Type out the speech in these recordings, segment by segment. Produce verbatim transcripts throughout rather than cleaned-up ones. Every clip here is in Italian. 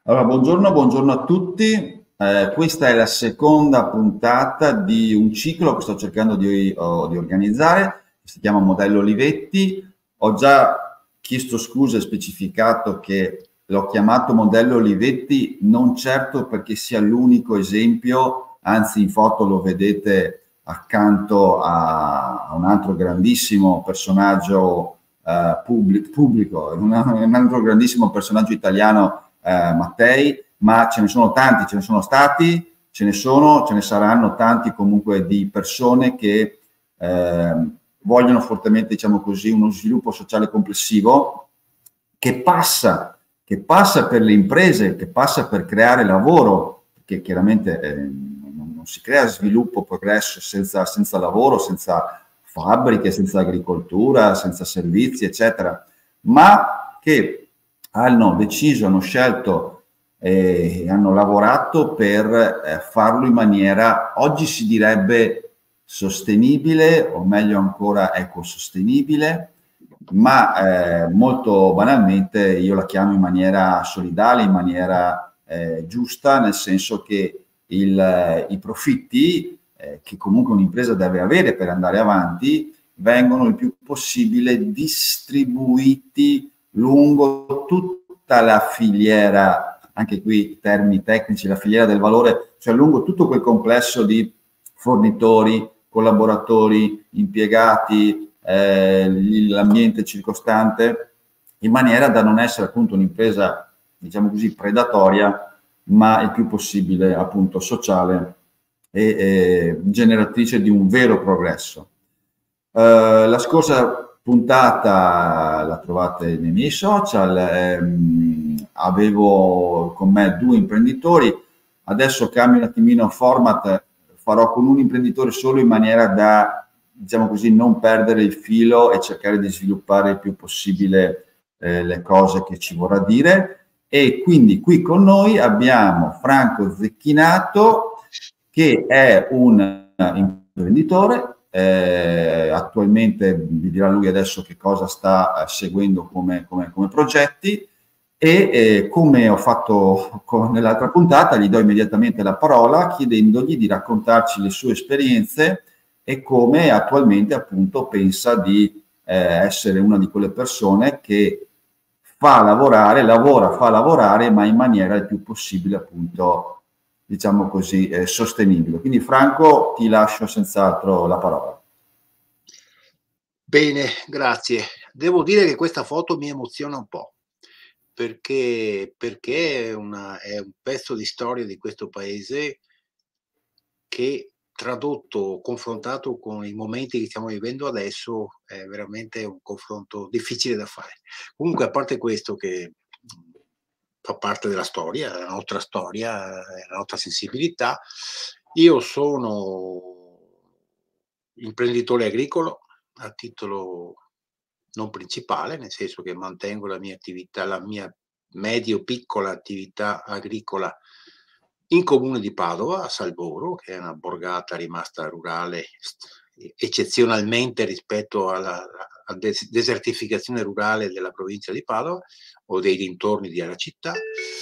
Allora, buongiorno, buongiorno a tutti. Eh, questa è la seconda puntata di un ciclo che sto cercando di, oh, di organizzare, che si chiama Modello Olivetti. Ho già chiesto scusa e specificato che l'ho chiamato Modello Olivetti non certo perché sia l'unico esempio, anzi in foto lo vedete accanto a, a un altro grandissimo personaggio eh, pubblic- pubblico, un, un altro grandissimo personaggio italiano, eh, Mattei, ma ce ne sono tanti, ce ne sono stati, ce ne sono, ce ne saranno tanti comunque di persone che eh, vogliono fortemente, diciamo così, uno sviluppo sociale complessivo che passa, che passa per le imprese, che passa per creare lavoro, che chiaramente eh, non, non si crea sviluppo, progresso senza, senza lavoro, senza fabbriche, senza agricoltura, senza servizi, eccetera, ma che hanno deciso, hanno scelto e hanno lavorato per eh, farlo in maniera, oggi si direbbe sostenibile, o meglio ancora ecosostenibile, ma eh, molto banalmente io la chiamo in maniera solidale, in maniera eh, giusta, nel senso che il, eh, i profitti eh, che comunque un'impresa deve avere per andare avanti vengono il più possibile distribuiti lungo tutta la filiera, anche qui termini tecnici, la filiera del valore, cioè lungo tutto quel complesso di fornitori, collaboratori, impiegati, eh, l'ambiente circostante, in maniera da non essere appunto un'impresa, diciamo così, predatoria, ma il più possibile appunto sociale e, e generatrice di un vero progresso. Uh, la scorsa puntata la trovate nei miei social, ehm, avevo con me due imprenditori, adesso cambio un attimino format, farò con un imprenditore solo in maniera da, diciamo così, non perdere il filo e cercare di sviluppare il più possibile eh, le cose che ci vorrà dire. E quindi qui con noi abbiamo Franco Zecchinato, che è un imprenditore. Eh, attualmente vi dirà lui adesso che cosa sta eh, seguendo come, come, come progetti e eh, come ho fatto con, nell'altra puntata gli do immediatamente la parola chiedendogli di raccontarci le sue esperienze e come attualmente appunto pensa di eh, essere una di quelle persone che fa lavorare, lavora, fa lavorare ma in maniera il più possibile appunto diciamo così, eh, sostenibile. Quindi Franco, ti lascio senz'altro la parola. Bene, grazie. Devo dire che questa foto mi emoziona un po', perché, perché è, una, è un pezzo di storia di questo paese che tradotto, confrontato con i momenti che stiamo vivendo adesso, è veramente un confronto difficile da fare. Comunque, a parte questo che fa parte della storia, della nostra storia, della nostra sensibilità, io sono imprenditore agricolo a titolo non principale, nel senso che mantengo la mia attività, la mia medio-piccola attività agricola in comune di Padova, a Salvoro, che è una borgata rimasta rurale eccezionalmente rispetto alla, alla desertificazione rurale della provincia di Padova o dei dintorni della città.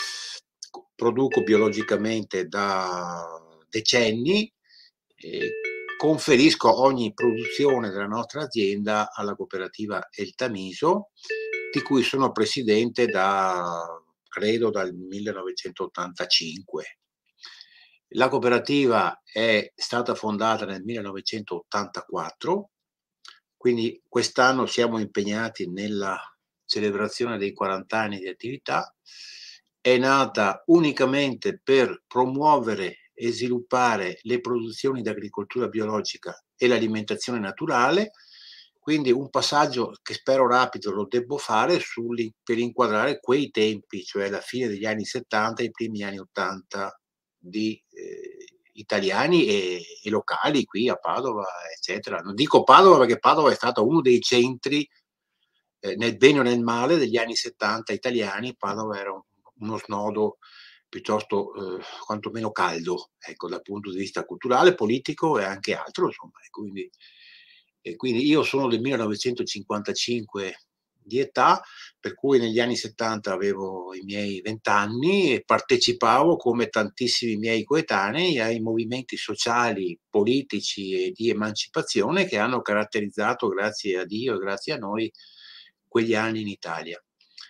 Produco biologicamente da decenni e conferisco ogni produzione della nostra azienda alla cooperativa El Tamiso, di cui sono presidente da, credo, dal millenovecentottantacinque. La cooperativa è stata fondata nel millenovecentottantaquattro, quindi quest'anno siamo impegnati nella celebrazione dei quaranta anni di attività. È nata unicamente per promuovere e sviluppare le produzioni di agricoltura biologica e l'alimentazione naturale, quindi un passaggio che spero rapido lo devo fare sul, per inquadrare quei tempi, cioè la fine degli anni settanta e i primi anni ottanta di eh, italiani e, e locali qui a Padova, eccetera. Non dico Padova perché Padova è stato uno dei centri, eh, nel bene o nel male, degli anni settanta italiani. Padova era un, uno snodo piuttosto eh, quantomeno caldo, ecco, dal punto di vista culturale, politico e anche altro, insomma. E quindi, e quindi io sono del millenovecentocinquantacinque di età, per cui negli anni settanta avevo i miei vent'anni e partecipavo, come tantissimi miei coetanei, ai movimenti sociali, politici e di emancipazione che hanno caratterizzato, grazie a Dio e grazie a noi, quegli anni in Italia.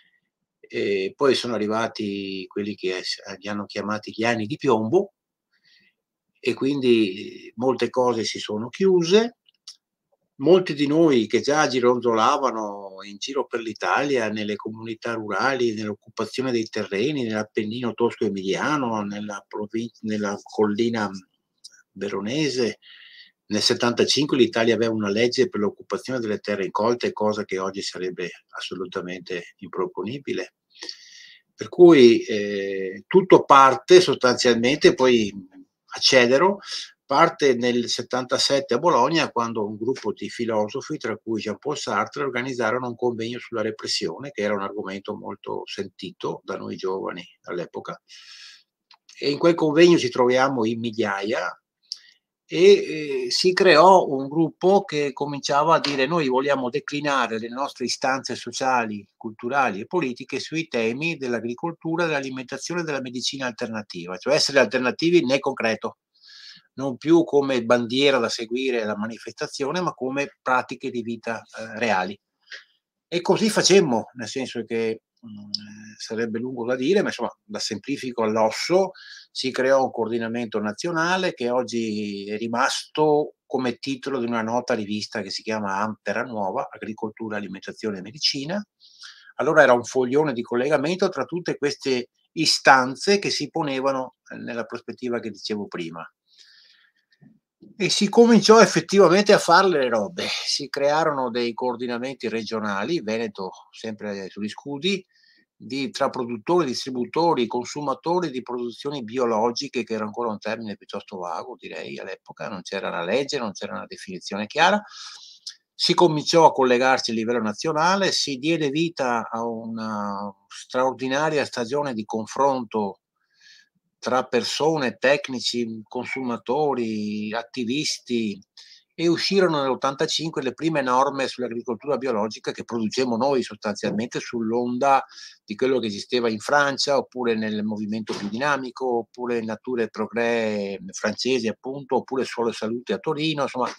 E poi sono arrivati quelli che li hanno chiamati gli anni di piombo, e quindi molte cose si sono chiuse. Molti di noi che già gironzolavano in giro per l'Italia, nelle comunità rurali, nell'occupazione dei terreni, nell'Appennino tosco-emiliano, nella provin nella collina veronese. Nel settantacinque l'Italia aveva una legge per l'occupazione delle terre incolte, cosa che oggi sarebbe assolutamente improponibile. Per cui eh, tutto parte sostanzialmente, poi accelero, parte nel settantasette a Bologna, quando un gruppo di filosofi, tra cui Jean-Paul Sartre, organizzarono un convegno sulla repressione, che era un argomento molto sentito da noi giovani all'epoca. E in quel convegno ci troviamo in migliaia, e eh, si creò un gruppo che cominciava a dire: noi vogliamo declinare le nostre istanze sociali, culturali e politiche sui temi dell'agricoltura, dell'alimentazione e della medicina alternativa, cioè essere alternativi nel concreto, non più come bandiera da seguire alla manifestazione, ma come pratiche di vita eh, reali. E così facemmo, nel senso che mh, sarebbe lungo da dire, ma insomma, da semplifico all'osso, si creò un coordinamento nazionale che oggi è rimasto come titolo di una nota rivista che si chiama Ampera Nuova, Agricoltura, Alimentazione e Medicina. Allora era un foglione di collegamento tra tutte queste istanze che si ponevano nella prospettiva che dicevo prima. E si cominciò effettivamente a farle le robe, si crearono dei coordinamenti regionali, Veneto sempre sugli scudi, di, tra produttori, distributori, consumatori di produzioni biologiche, che era ancora un termine piuttosto vago, direi, all'epoca, non c'era una legge, non c'era una definizione chiara. Si cominciò a collegarsi a livello nazionale, si diede vita a una straordinaria stagione di confronto tra persone, tecnici, consumatori, attivisti, e uscirono nell'ottantacinque le prime norme sull'agricoltura biologica che producemmo noi, sostanzialmente sull'onda di quello che esisteva in Francia, oppure nel movimento più dinamico, oppure in Nature et Progrès francesi, appunto, oppure Suolo e Salute a Torino. Insomma,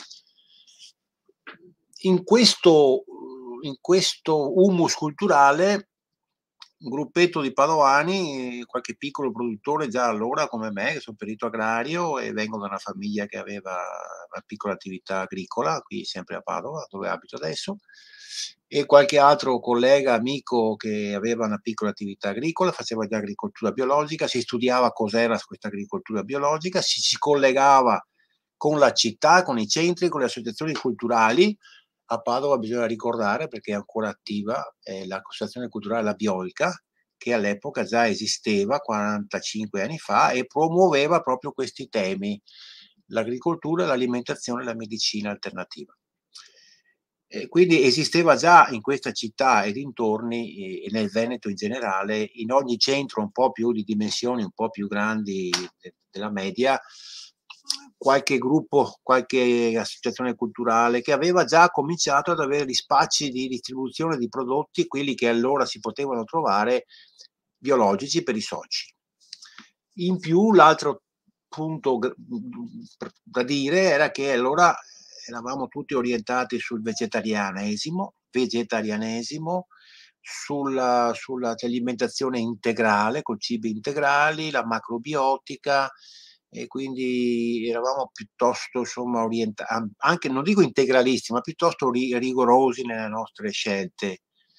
in questo, in questo humus culturale, un gruppetto di padovani, qualche piccolo produttore già allora come me, che sono perito agrario e vengo da una famiglia che aveva una piccola attività agricola, qui sempre a Padova, dove abito adesso, e qualche altro collega, amico che aveva una piccola attività agricola, faceva già agricoltura biologica, si studiava cos'era questa agricoltura biologica, si ci collegava con la città, con i centri, con le associazioni culturali. A Padova bisogna ricordare, perché è ancora attiva, eh, l'associazione culturale La Biolca, che all'epoca già esisteva quarantacinque anni fa e promuoveva proprio questi temi: l'agricoltura, l'alimentazione e la medicina alternativa. E quindi esisteva già in questa città e dintorni, e nel Veneto in generale, in ogni centro un po' più di dimensioni un po' più grandi de- della media, qualche gruppo, qualche associazione culturale che aveva già cominciato ad avere gli spacci di distribuzione di prodotti, quelli che allora si potevano trovare, biologici, per i soci. In più, l'altro punto da dire era che allora eravamo tutti orientati sul vegetarianesimo, vegetarianesimo, sulla, sulla alimentazione integrale, con cibi integrali, la macrobiotica, e quindi eravamo piuttosto, insomma, orientati, anche non dico integralisti, ma piuttosto rigorosi nelle nostre scelte.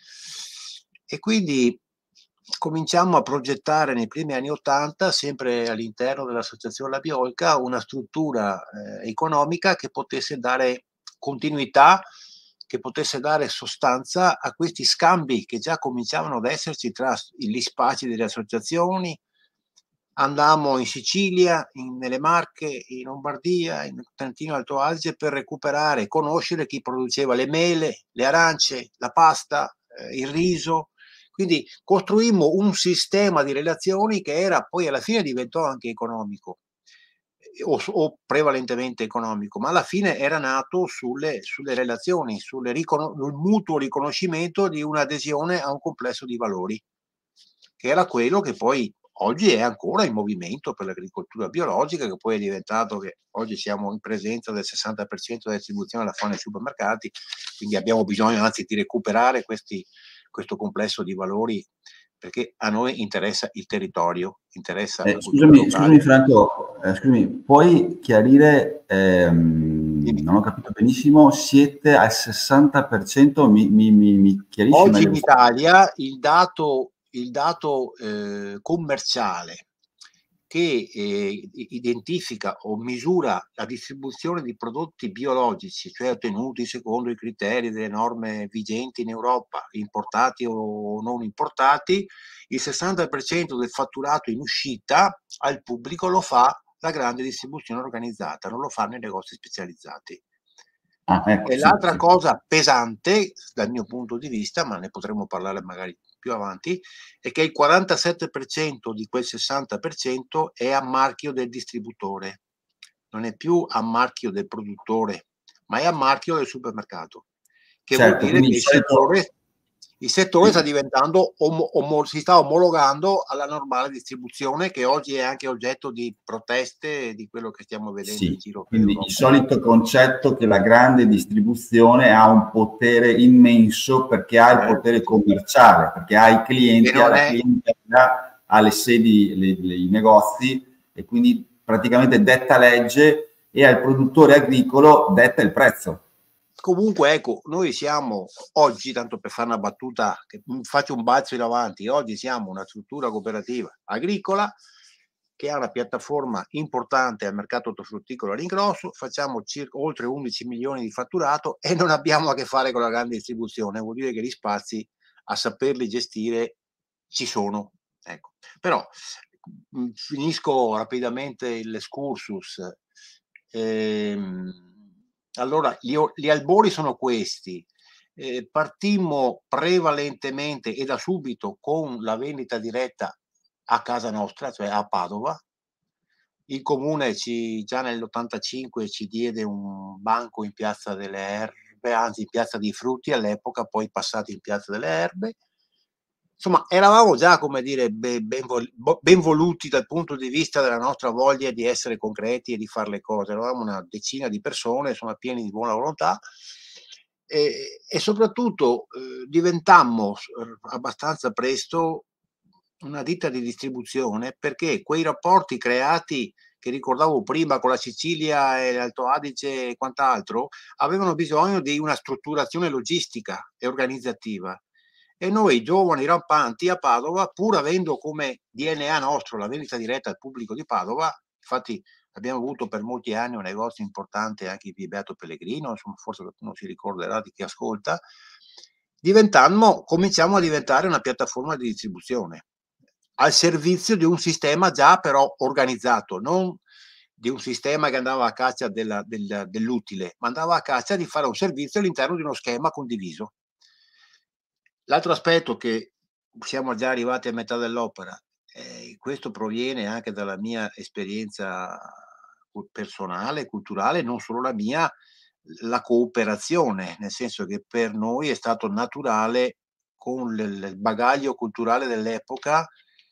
E quindi cominciamo a progettare nei primi anni ottanta, sempre all'interno dell'associazione La Biolca, una struttura eh, economica che potesse dare continuità, che potesse dare sostanza a questi scambi che già cominciavano ad esserci tra gli spazi delle associazioni. Andammo in Sicilia, in, nelle Marche, in Lombardia, in Trentino Alto Adige, per recuperare e conoscere chi produceva le mele, le arance, la pasta, eh, il riso. Quindi costruimmo un sistema di relazioni che era poi alla fine diventò anche economico. o, o prevalentemente economico, ma alla fine era nato sulle, sulle relazioni, sul mutuo riconoscimento di un'adesione a un complesso di valori, che era quello che poi oggi è ancora in movimento per l'agricoltura biologica, che poi è diventato che oggi siamo in presenza del sessanta per cento della distribuzione la fa nei supermercati, quindi abbiamo bisogno anzi di recuperare questi, questo complesso di valori, perché a noi interessa il territorio, interessa eh, la cultura scusami, locale. scusami Franco, eh, scusami, puoi chiarire, ehm, non ho capito benissimo, siete al sessanta per cento, mi, mi, mi, mi chiarisci Oggi meglio? in Italia il dato, il dato eh, commerciale che eh, identifica o misura la distribuzione di prodotti biologici, cioè ottenuti secondo i criteri delle norme vigenti in Europa, importati o non importati, il sessanta per cento del fatturato in uscita al pubblico lo fa la grande distribuzione organizzata, non lo fanno i negozi specializzati. Ah, ecco, E sì, l'altra sì. cosa pesante, dal mio punto di vista, ma ne potremo parlare magari più avanti, è che il quarantasette per cento di quel sessanta per cento è a marchio del distributore, non è più a marchio del produttore, ma è a marchio del supermercato, che Certo, vuol dire quindi che il il solito... settore, il settore sta diventando, omo, omo, si sta omologando alla normale distribuzione, che oggi è anche oggetto di proteste di quello che stiamo vedendo Sì, in giro per quindi l'Europa. il solito concetto che la grande distribuzione ha un potere immenso perché ha il potere commerciale, perché ha i clienti, ha la clientela, ha le sedi, le, le, i negozi, e quindi praticamente detta legge, e al produttore agricolo detta il prezzo. Comunque, ecco, noi siamo oggi, tanto per fare una battuta, che faccio un balzo in avanti, oggi siamo una struttura cooperativa agricola che ha una piattaforma importante al mercato ortofrutticolo all'ingrosso, facciamo circa oltre undici milioni di fatturato e non abbiamo a che fare con la grande distribuzione, vuol dire che gli spazi a saperli gestire ci sono. Ecco. Però mh, finisco rapidamente l'escursus. Ehm, allora, gli, gli albori sono questi. Eh, partimmo prevalentemente e da subito con la vendita diretta a casa nostra, cioè a Padova. Il comune ci, già nell'ottantacinque ci diede un banco in Piazza delle Erbe, anzi in Piazza dei Frutti all'epoca, poi passati in Piazza delle Erbe. Insomma, eravamo già, come dire, ben, ben, ben voluti dal punto di vista della nostra voglia di essere concreti e di fare le cose. Eravamo una decina di persone, insomma, pieni di buona volontà. E, e soprattutto eh, diventammo abbastanza presto una ditta di distribuzione, perché quei rapporti creati che ricordavo prima con la Sicilia e l'Alto Adige e quant'altro avevano bisogno di una strutturazione logistica e organizzativa, e noi giovani rampanti a Padova, pur avendo come D N A nostro la vendita diretta al pubblico di Padova, infatti abbiamo avuto per molti anni un negozio importante anche di Beato Pellegrino, insomma, forse qualcuno si ricorderà di chi ascolta, diventammo, cominciamo a diventare una piattaforma di distribuzione al servizio di un sistema già però organizzato, non di un sistema che andava a caccia della, della, dell'utile, ma andava a caccia di fare un servizio all'interno di uno schema condiviso. L'altro aspetto, che siamo già arrivati a metà dell'opera, eh, questo proviene anche dalla mia esperienza personale, culturale, non solo la mia, la cooperazione, nel senso che per noi è stato naturale, con il bagaglio culturale dell'epoca,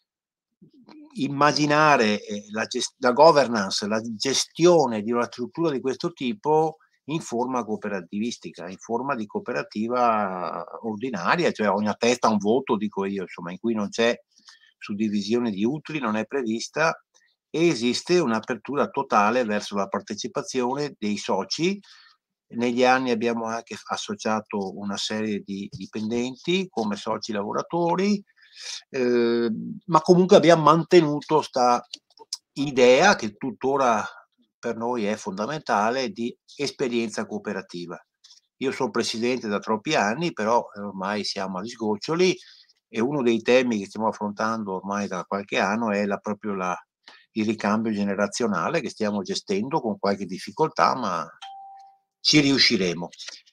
immaginare la, gest- la governance, la gestione di una struttura di questo tipo in forma cooperativistica, in forma di cooperativa ordinaria, cioè ogni testa un voto, dico io, insomma, in cui non c'è suddivisione di utili, non è prevista, e esiste un'apertura totale verso la partecipazione dei soci. Negli anni abbiamo anche associato una serie di dipendenti come soci lavoratori, eh, ma comunque abbiamo mantenuto questa idea che tuttora per noi è fondamentale di esperienza cooperativa. Io sono presidente da troppi anni, però ormai siamo agli sgoccioli, e uno dei temi che stiamo affrontando ormai da qualche anno è la, proprio la, il ricambio generazionale, che stiamo gestendo con qualche difficoltà, ma ci riusciremo.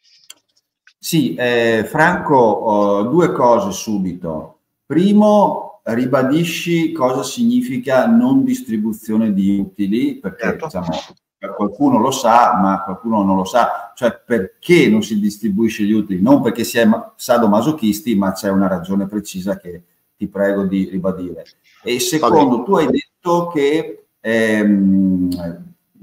Sì, eh, Franco, oh, due cose subito. Primo, ribadisci cosa significa non distribuzione di utili, perché Certo. diciamo, qualcuno lo sa, ma qualcuno non lo sa, cioè perché non si distribuisce gli utili? Non perché si è sadomasochisti, ma c'è una ragione precisa che ti prego di ribadire. E secondo, tu hai detto che ehm,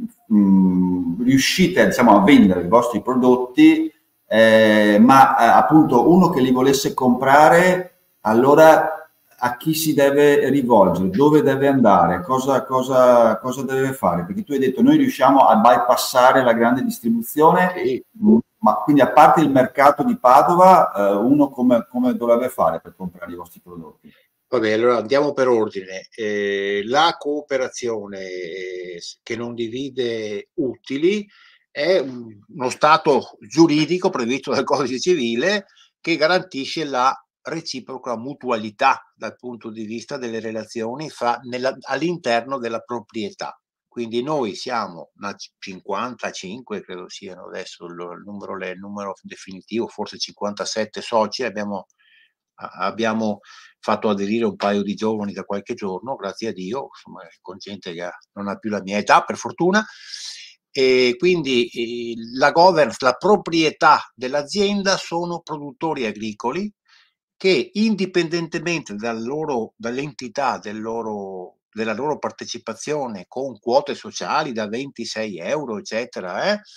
mh, riuscite, diciamo, a vendere i vostri prodotti, eh, ma eh, appunto uno che li volesse comprare, allora a chi si deve rivolgere, dove deve andare, cosa, cosa, cosa deve fare? Perché tu hai detto noi riusciamo a bypassare la grande distribuzione, Sì. ma quindi a parte il mercato di Padova, eh, uno come, come dovrebbe fare per comprare i vostri prodotti? Vabbè, allora andiamo per ordine. Eh, la cooperazione eh, che non divide utili è un, uno stato giuridico previsto dal Codice Civile che garantisce la reciproca mutualità dal punto di vista delle relazioni fra nella, all'interno della proprietà. Quindi noi siamo una cinquantacinque, credo siano adesso il, il, numero, il numero definitivo, forse cinquantasette soci, abbiamo, abbiamo fatto aderire un paio di giovani da qualche giorno, grazie a Dio, insomma, con gente che non ha più la mia età, per fortuna. E quindi eh, la governance, la proprietà dell'azienda sono produttori agricoli che indipendentemente dal loro, dall'entità del loro, della loro partecipazione con quote sociali da ventisei euro, eccetera, eh,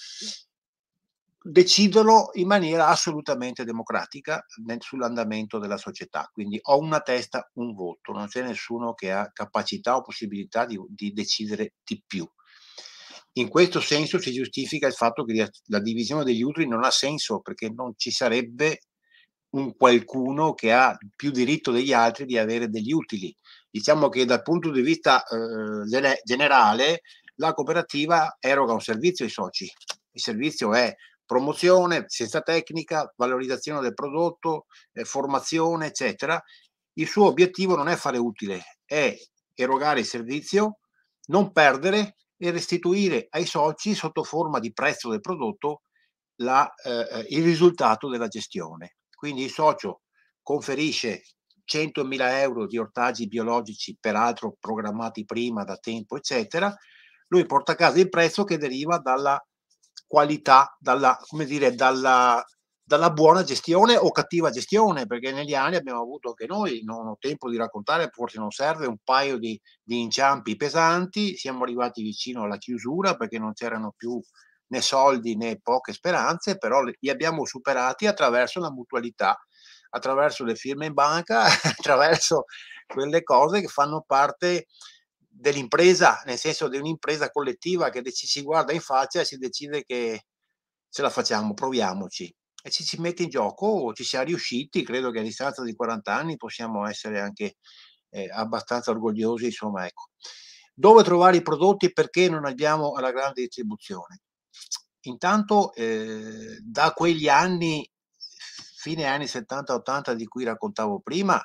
decidono in maniera assolutamente democratica sull'andamento della società. Quindi ho una testa, un voto, non c'è nessuno che ha capacità o possibilità di, di decidere di più. In questo senso si giustifica il fatto che la divisione degli utili non ha senso, perché non ci sarebbe un qualcuno che ha più diritto degli altri di avere degli utili. Diciamo che dal punto di vista eh, generale la cooperativa eroga un servizio ai soci. Il servizio è promozione, assistenza tecnica, valorizzazione del prodotto, eh, formazione, eccetera. Il suo obiettivo non è fare utile, è erogare il servizio, non perdere e restituire ai soci sotto forma di prezzo del prodotto la, eh, il risultato della gestione. Quindi il socio conferisce centomila euro di ortaggi biologici, peraltro programmati prima da tempo, eccetera. Lui porta a casa il prezzo che deriva dalla qualità, dalla, come dire, dalla, dalla buona gestione o cattiva gestione, perché negli anni abbiamo avuto anche noi, non ho tempo di raccontare, forse non serve, un paio di, di inciampi pesanti, siamo arrivati vicino alla chiusura perché non c'erano più né soldi né poche speranze, però li abbiamo superati attraverso la mutualità, attraverso le firme in banca, attraverso quelle cose che fanno parte dell'impresa, nel senso di un'impresa collettiva che ci si guarda in faccia e si decide che ce la facciamo, proviamoci. E ci si mette in gioco, ci siamo riusciti, credo che a distanza di quaranta anni possiamo essere anche eh, abbastanza orgogliosi, insomma, ecco. Dove trovare i prodotti e perché non abbiamo la grande distribuzione? Intanto eh, da quegli anni, fine anni settanta ottanta di cui raccontavo prima,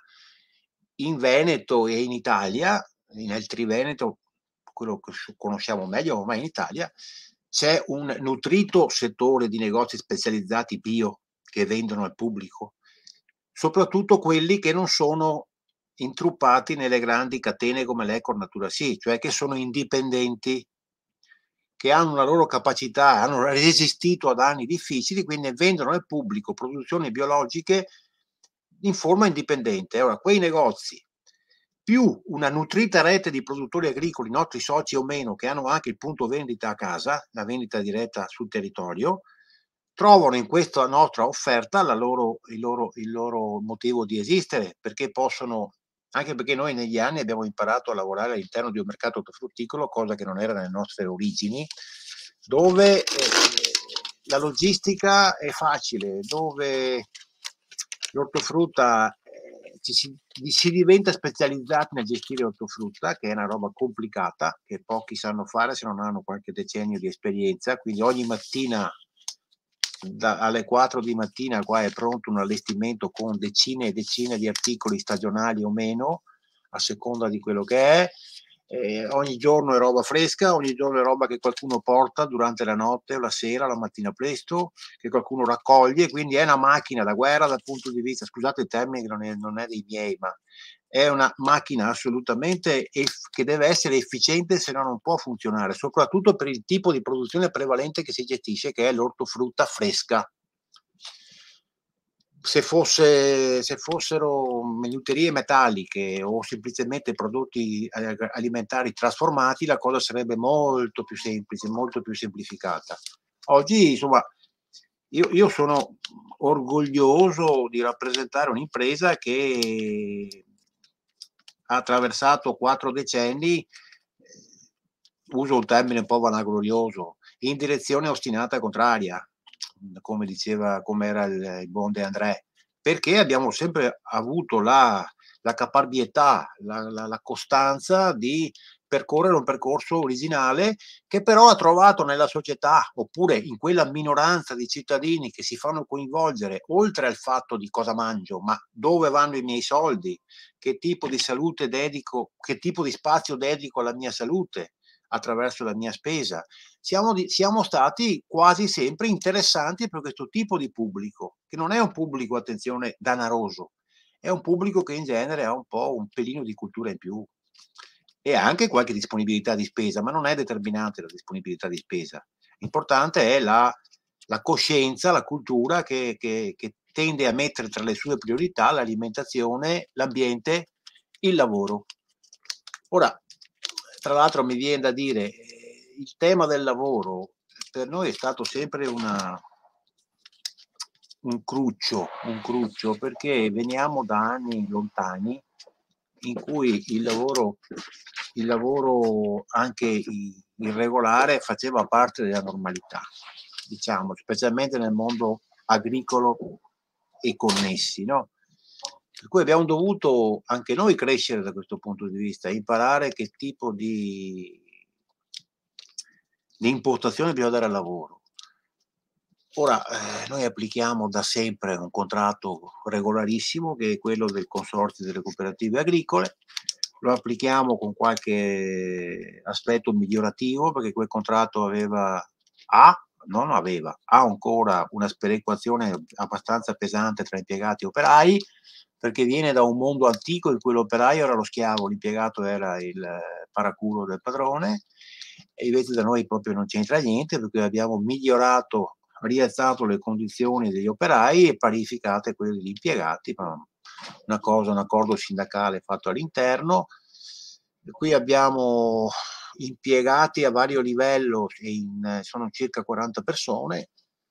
in Veneto e in Italia, nel Triveneto, quello che conosciamo meglio ormai in Italia, c'è un nutrito settore di negozi specializzati bio che vendono al pubblico, soprattutto quelli che non sono intruppati nelle grandi catene come l'Ecor Natura Sì, cioè che sono indipendenti, che hanno una loro capacità, hanno resistito ad anni difficili, quindi vendono al pubblico produzioni biologiche in forma indipendente. Ora, quei negozi, più una nutrita rete di produttori agricoli, nostri soci o meno, che hanno anche il punto vendita a casa, la vendita diretta sul territorio, trovano in questa nostra offerta la loro, il, loro, il loro motivo di esistere, perché possono, anche perché noi negli anni abbiamo imparato a lavorare all'interno di un mercato ortofrutticolo, cosa che non era nelle nostre origini, dove eh, la logistica è facile, dove l'ortofrutta eh, ci si, si diventa specializzati nel gestire l'ortofrutta, che è una roba complicata, che pochi sanno fare se non hanno qualche decennio di esperienza, quindi ogni mattina Da, alle quattro di mattina qua è pronto un allestimento con decine e decine di articoli stagionali o meno, a seconda di quello che è. Eh, ogni giorno è roba fresca, ogni giorno è roba che qualcuno porta durante la notte o la sera, la mattina presto, che qualcuno raccoglie, quindi è una macchina da guerra dal punto di vista, scusate il termine che non è, non è dei miei, ma è una macchina assolutamente eff- che deve essere efficiente, se no non può funzionare, soprattutto per il tipo di produzione prevalente che si gestisce, che è l'ortofrutta fresca. Se, fosse, se fossero minuterie metalliche o semplicemente prodotti alimentari trasformati, la cosa sarebbe molto più semplice, molto più semplificata. Oggi, insomma, io, io sono orgoglioso di rappresentare un'impresa che ha attraversato quattro decenni, uso un termine un po' vanaglorioso, in direzione ostinata contraria, come diceva, come era il, il buon De André, perché abbiamo sempre avuto la, la caparbietà, la, la, la costanza di percorrere un percorso originale che però ha trovato nella società, oppure in quella minoranza di cittadini che si fanno coinvolgere, oltre al fatto di cosa mangio, ma dove vanno i miei soldi, che tipo di salute dedico, che tipo di spazio dedico alla mia salute attraverso la mia spesa. Siamo, di, siamo stati quasi sempre interessanti per questo tipo di pubblico, che non è un pubblico, attenzione, danaroso, è un pubblico che in genere ha un po' un pelino di cultura in più e anche qualche disponibilità di spesa, ma non è determinante la disponibilità di spesa. L'importante è la, la coscienza, la cultura che, che, che tende a mettere tra le sue priorità l'alimentazione, l'ambiente, il lavoro. Ora, tra l'altro mi viene da dire, eh, il tema del lavoro per noi è stato sempre una, un cruccio, un cruccio, perché veniamo da anni lontani in cui il lavoro, il lavoro anche irregolare faceva parte della normalità, diciamo, specialmente nel mondo agricolo e connessi, no? Per cui abbiamo dovuto anche noi crescere da questo punto di vista, imparare che tipo di, di impostazione bisogna dare al lavoro. Ora, eh, noi applichiamo da sempre un contratto regolarissimo, che è quello del consorzio delle cooperative agricole. Lo applichiamo con qualche aspetto migliorativo, perché quel contratto aveva, ha, non aveva, ha ancora una sperequazione abbastanza pesante tra impiegati e operai, perché viene da un mondo antico in cui l'operaio era lo schiavo, l'impiegato era il paraculo del padrone, e invece da noi proprio non c'entra niente, perché abbiamo migliorato, rialzato le condizioni degli operai e parificate quelle degli impiegati, una cosa, un accordo sindacale fatto all'interno. Qui abbiamo impiegati a vario livello, in, sono circa quaranta persone.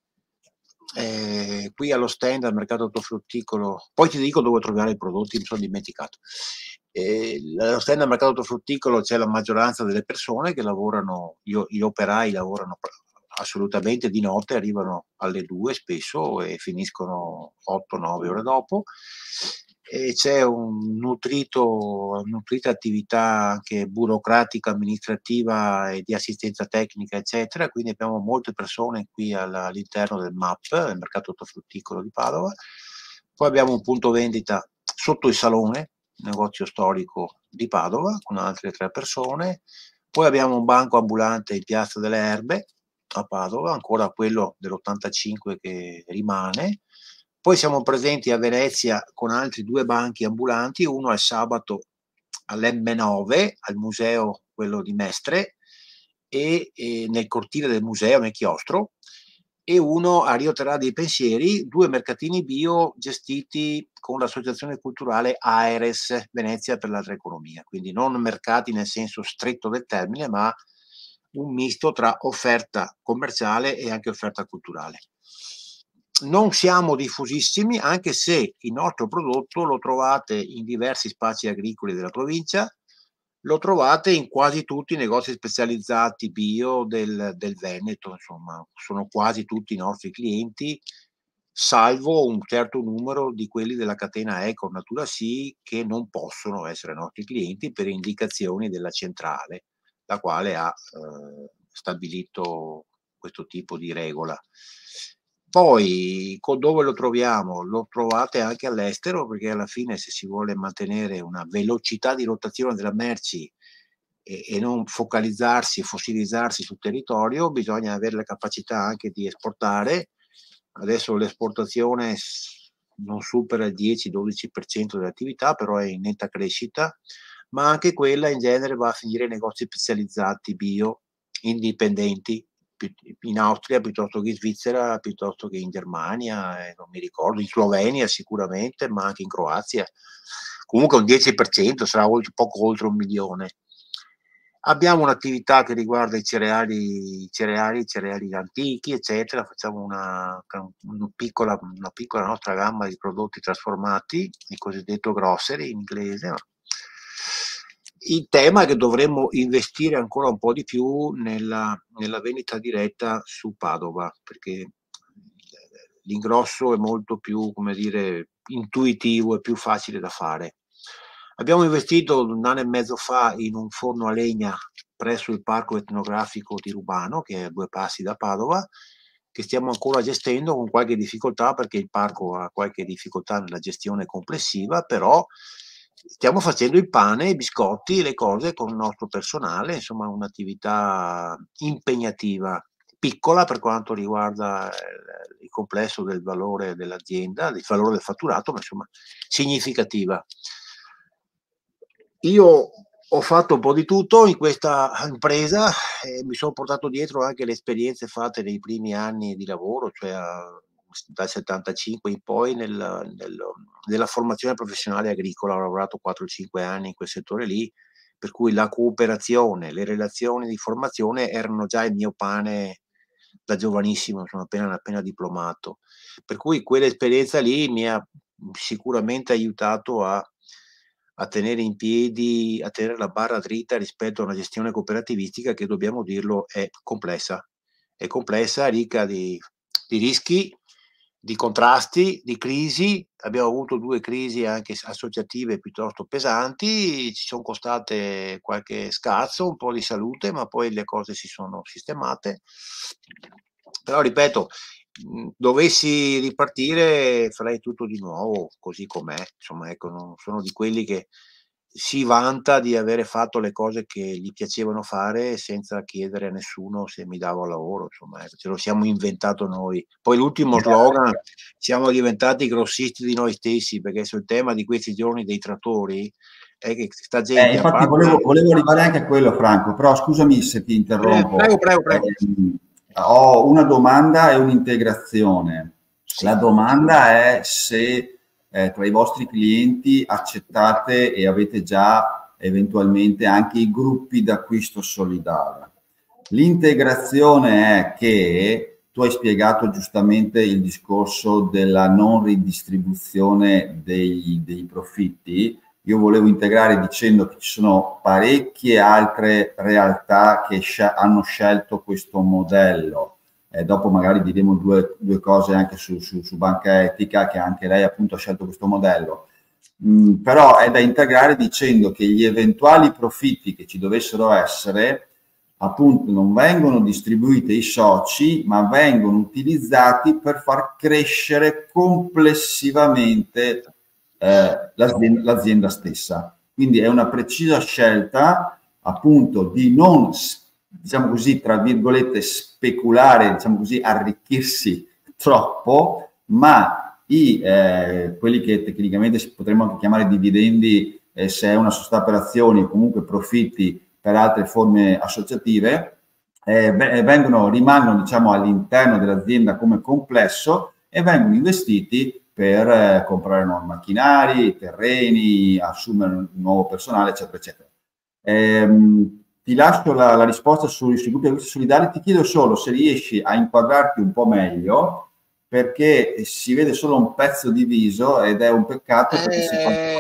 Eh, qui allo stand al mercato ortofrutticolo, poi ti dico dove trovare i prodotti, mi sono dimenticato. Eh, allo stand al mercato ortofrutticolo c'è la maggioranza delle persone che lavorano, io, gli operai lavorano assolutamente di notte, arrivano alle due spesso e finiscono otto nove ore dopo, e c'è un nutrito, nutrita attività anche burocratica, amministrativa e di assistenza tecnica, eccetera. Quindi abbiamo molte persone qui all'interno del M A P, del mercato ortofrutticolo di Padova. Poi abbiamo un punto vendita sotto il Salone, negozio storico di Padova, con altre tre persone. Poi abbiamo un banco ambulante in Piazza delle Erbe a Padova, ancora quello dell'ottantacinque che rimane. Poi siamo presenti a Venezia con altri due banchi ambulanti, uno al sabato all'M nove, al museo, quello di Mestre, e, e nel cortile del museo, nel chiostro, e uno a Rio Terra dei Pensieri, due mercatini bio gestiti con l'associazione culturale Aeres Venezia per l'altra economia, quindi non mercati nel senso stretto del termine, ma un misto tra offerta commerciale e anche offerta culturale. Non siamo diffusissimi, anche se il nostro prodotto lo trovate in diversi spazi agricoli della provincia, lo trovate in quasi tutti i negozi specializzati bio del, del Veneto, insomma, sono quasi tutti i nostri clienti, salvo un certo numero di quelli della catena Eco Natura Sì che non possono essere nostri clienti per indicazioni della centrale, la quale ha eh, stabilito questo tipo di regola. Poi dove lo troviamo? Lo trovate anche all'estero, perché alla fine, se si vuole mantenere una velocità di rotazione della merci e, e non focalizzarsi, fossilizzarsi sul territorio, bisogna avere la capacità anche di esportare. Adesso l'esportazione non supera il dieci dodici per cento dell'attività, però è in netta crescita, ma anche quella in genere va a finire in negozi specializzati bio, indipendenti, in Austria piuttosto che in Svizzera, piuttosto che in Germania, eh, non mi ricordo, in Slovenia sicuramente, ma anche in Croazia. Comunque un dieci per cento, sarà oltre, poco oltre un milione. Abbiamo un'attività che riguarda i cereali, i cereali, i cereali antichi, eccetera. Facciamo una, una, piccola, una piccola nostra gamma di prodotti trasformati, il cosiddetto grocery in inglese. Il tema è che dovremmo investire ancora un po' di più nella, nella vendita diretta su Padova, perché l'ingrosso è molto più, come dire, intuitivo e più facile da fare. Abbiamo investito un anno e mezzo fa in un forno a legna presso il parco etnografico di Rubano, che è a due passi da Padova, che stiamo ancora gestendo con qualche difficoltà, perché il parco ha qualche difficoltà nella gestione complessiva, però stiamo facendo il pane, i biscotti, le cose con il nostro personale, insomma un'attività impegnativa, piccola per quanto riguarda il complesso del valore dell'azienda, il valore del fatturato, ma insomma significativa. Io ho fatto un po' di tutto in questa impresa e mi sono portato dietro anche le esperienze fatte nei primi anni di lavoro, cioè a, dal settantacinque in poi nel, nel, nella formazione professionale agricola. Ho lavorato quattro cinque anni in quel settore lì, per cui la cooperazione, le relazioni di formazione erano già il mio pane da giovanissimo, sono appena, appena diplomato, per cui quell'esperienza lì mi ha sicuramente aiutato a a tenere in piedi, a tenere la barra dritta rispetto a una gestione cooperativistica che, dobbiamo dirlo, è complessa. È complessa, ricca di, di rischi, di contrasti, di crisi. Abbiamo avuto due crisi anche associative piuttosto pesanti, ci sono costate qualche scazzo, un po' di salute, ma poi le cose si sono sistemate. Però, ripeto, dovessi ripartire farei tutto di nuovo così com'è, insomma, ecco, non sono di quelli che si vanta di avere fatto le cose che gli piacevano fare senza chiedere a nessuno se mi dava lavoro, insomma, ecco, ce lo siamo inventato noi. Poi l'ultimo slogan, siamo diventati grossisti di noi stessi, perché sul tema di questi giorni dei trattori è che sta gente, eh, infatti a parte... volevo, volevo arrivare anche a quello, Franco, però scusami se ti interrompo. Prego, prego, prego. Eh, ho una domanda e un'integrazione. Sì. La domanda è se eh, tra i vostri clienti accettate e avete già eventualmente anche i gruppi d'acquisto solidale. L'integrazione è che tu hai spiegato giustamente il discorso della non ridistribuzione dei, dei profitti. Io volevo integrare dicendo che ci sono parecchie altre realtà che sc- hanno scelto questo modello. Eh, dopo magari diremo due, due cose anche su, su, su Banca Etica, che anche lei appunto ha scelto questo modello. Mm, però è da integrare dicendo che gli eventuali profitti che ci dovessero essere appunto non vengono distribuiti ai soci, ma vengono utilizzati per far crescere complessivamente eh, l'azienda, l'azienda stessa. Quindi è una precisa scelta appunto di non, diciamo così, tra virgolette, speculare, diciamo così, arricchirsi troppo, ma i, eh, quelli che tecnicamente si potremmo anche chiamare dividendi, eh, se è una società per azioni o comunque profitti per altre forme associative, eh, vengono, rimangono diciamo all'interno dell'azienda come complesso e vengono investiti per eh, comprare nuovi macchinari, terreni, assumere nuovo personale, eccetera, eccetera. Ehm, ti lascio la, la risposta sui, sui gruppi acquisti solidali, ti chiedo solo se riesci a inquadrarti un po' meglio, perché si vede solo un pezzo di viso ed è un peccato, perché se qualcuno,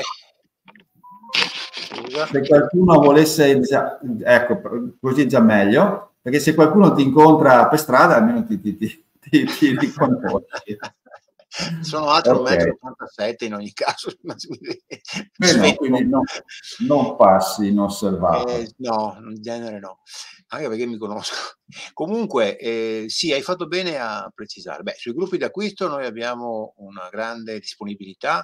se qualcuno volesse, ecco, così è già meglio, perché se qualcuno ti incontra per strada almeno ti, ti, ti, ti, ti riconosci. Sono altro okay. uno virgola ottantasette in ogni caso. Beh, no, quindi no, non passi inosservato. Eh, no, in genere no, anche perché mi conosco. Comunque, eh, sì, hai fatto bene a precisare. Beh, sui gruppi d'acquisto noi abbiamo una grande disponibilità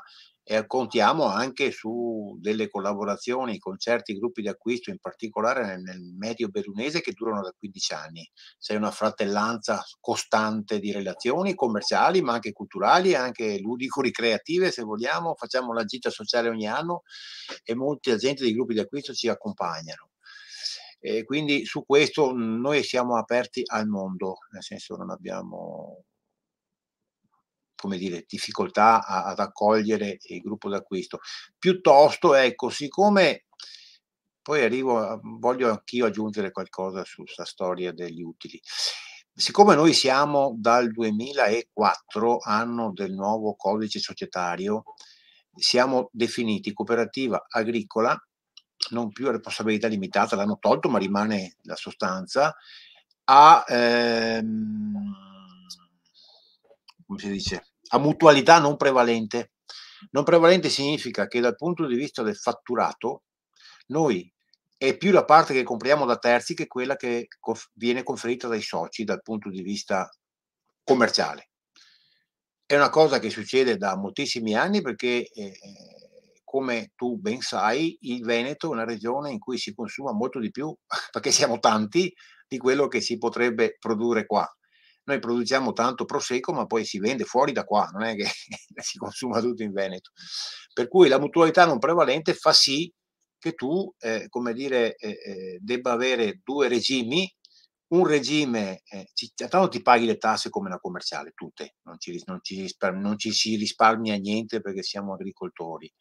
e contiamo anche su delle collaborazioni con certi gruppi di acquisto, in particolare nel, nel medio berunese, che durano da quindici anni. C'è una fratellanza costante di relazioni commerciali, ma anche culturali, anche ludico-ricreative, se vogliamo. Facciamo la gita sociale ogni anno e molti agenti dei gruppi di acquisto ci accompagnano. E quindi su questo noi siamo aperti al mondo, nel senso non abbiamo, come dire, difficoltà a, ad accogliere il gruppo d'acquisto. Piuttosto, ecco, siccome poi arrivo, a, voglio anch'io aggiungere qualcosa su questa storia degli utili. Siccome noi siamo dal duemilaquattro, anno del nuovo codice societario, siamo definiti cooperativa agricola, non più a responsabilità limitata, l'hanno tolto, ma rimane la sostanza, a ehm, come si dice, a mutualità non prevalente. Non prevalente significa che dal punto di vista del fatturato noi è più la parte che compriamo da terzi che quella che viene conferita dai soci dal punto di vista commerciale. È una cosa che succede da moltissimi anni perché eh, come tu ben sai, il Veneto è una regione in cui si consuma molto di più, perché siamo tanti, di quello che si potrebbe produrre qua. Noi produciamo tanto prosecco, ma poi si vende fuori da qua, non è che si consuma tutto in Veneto. Per cui la mutualità non prevalente fa sì che tu, eh, come dire, eh, eh, debba avere due regimi. Un regime, eh, ci, tanto ti paghi le tasse come una commerciale, tutte, non ci, non, ci risparmi, non ci si risparmia niente perché siamo agricoltori.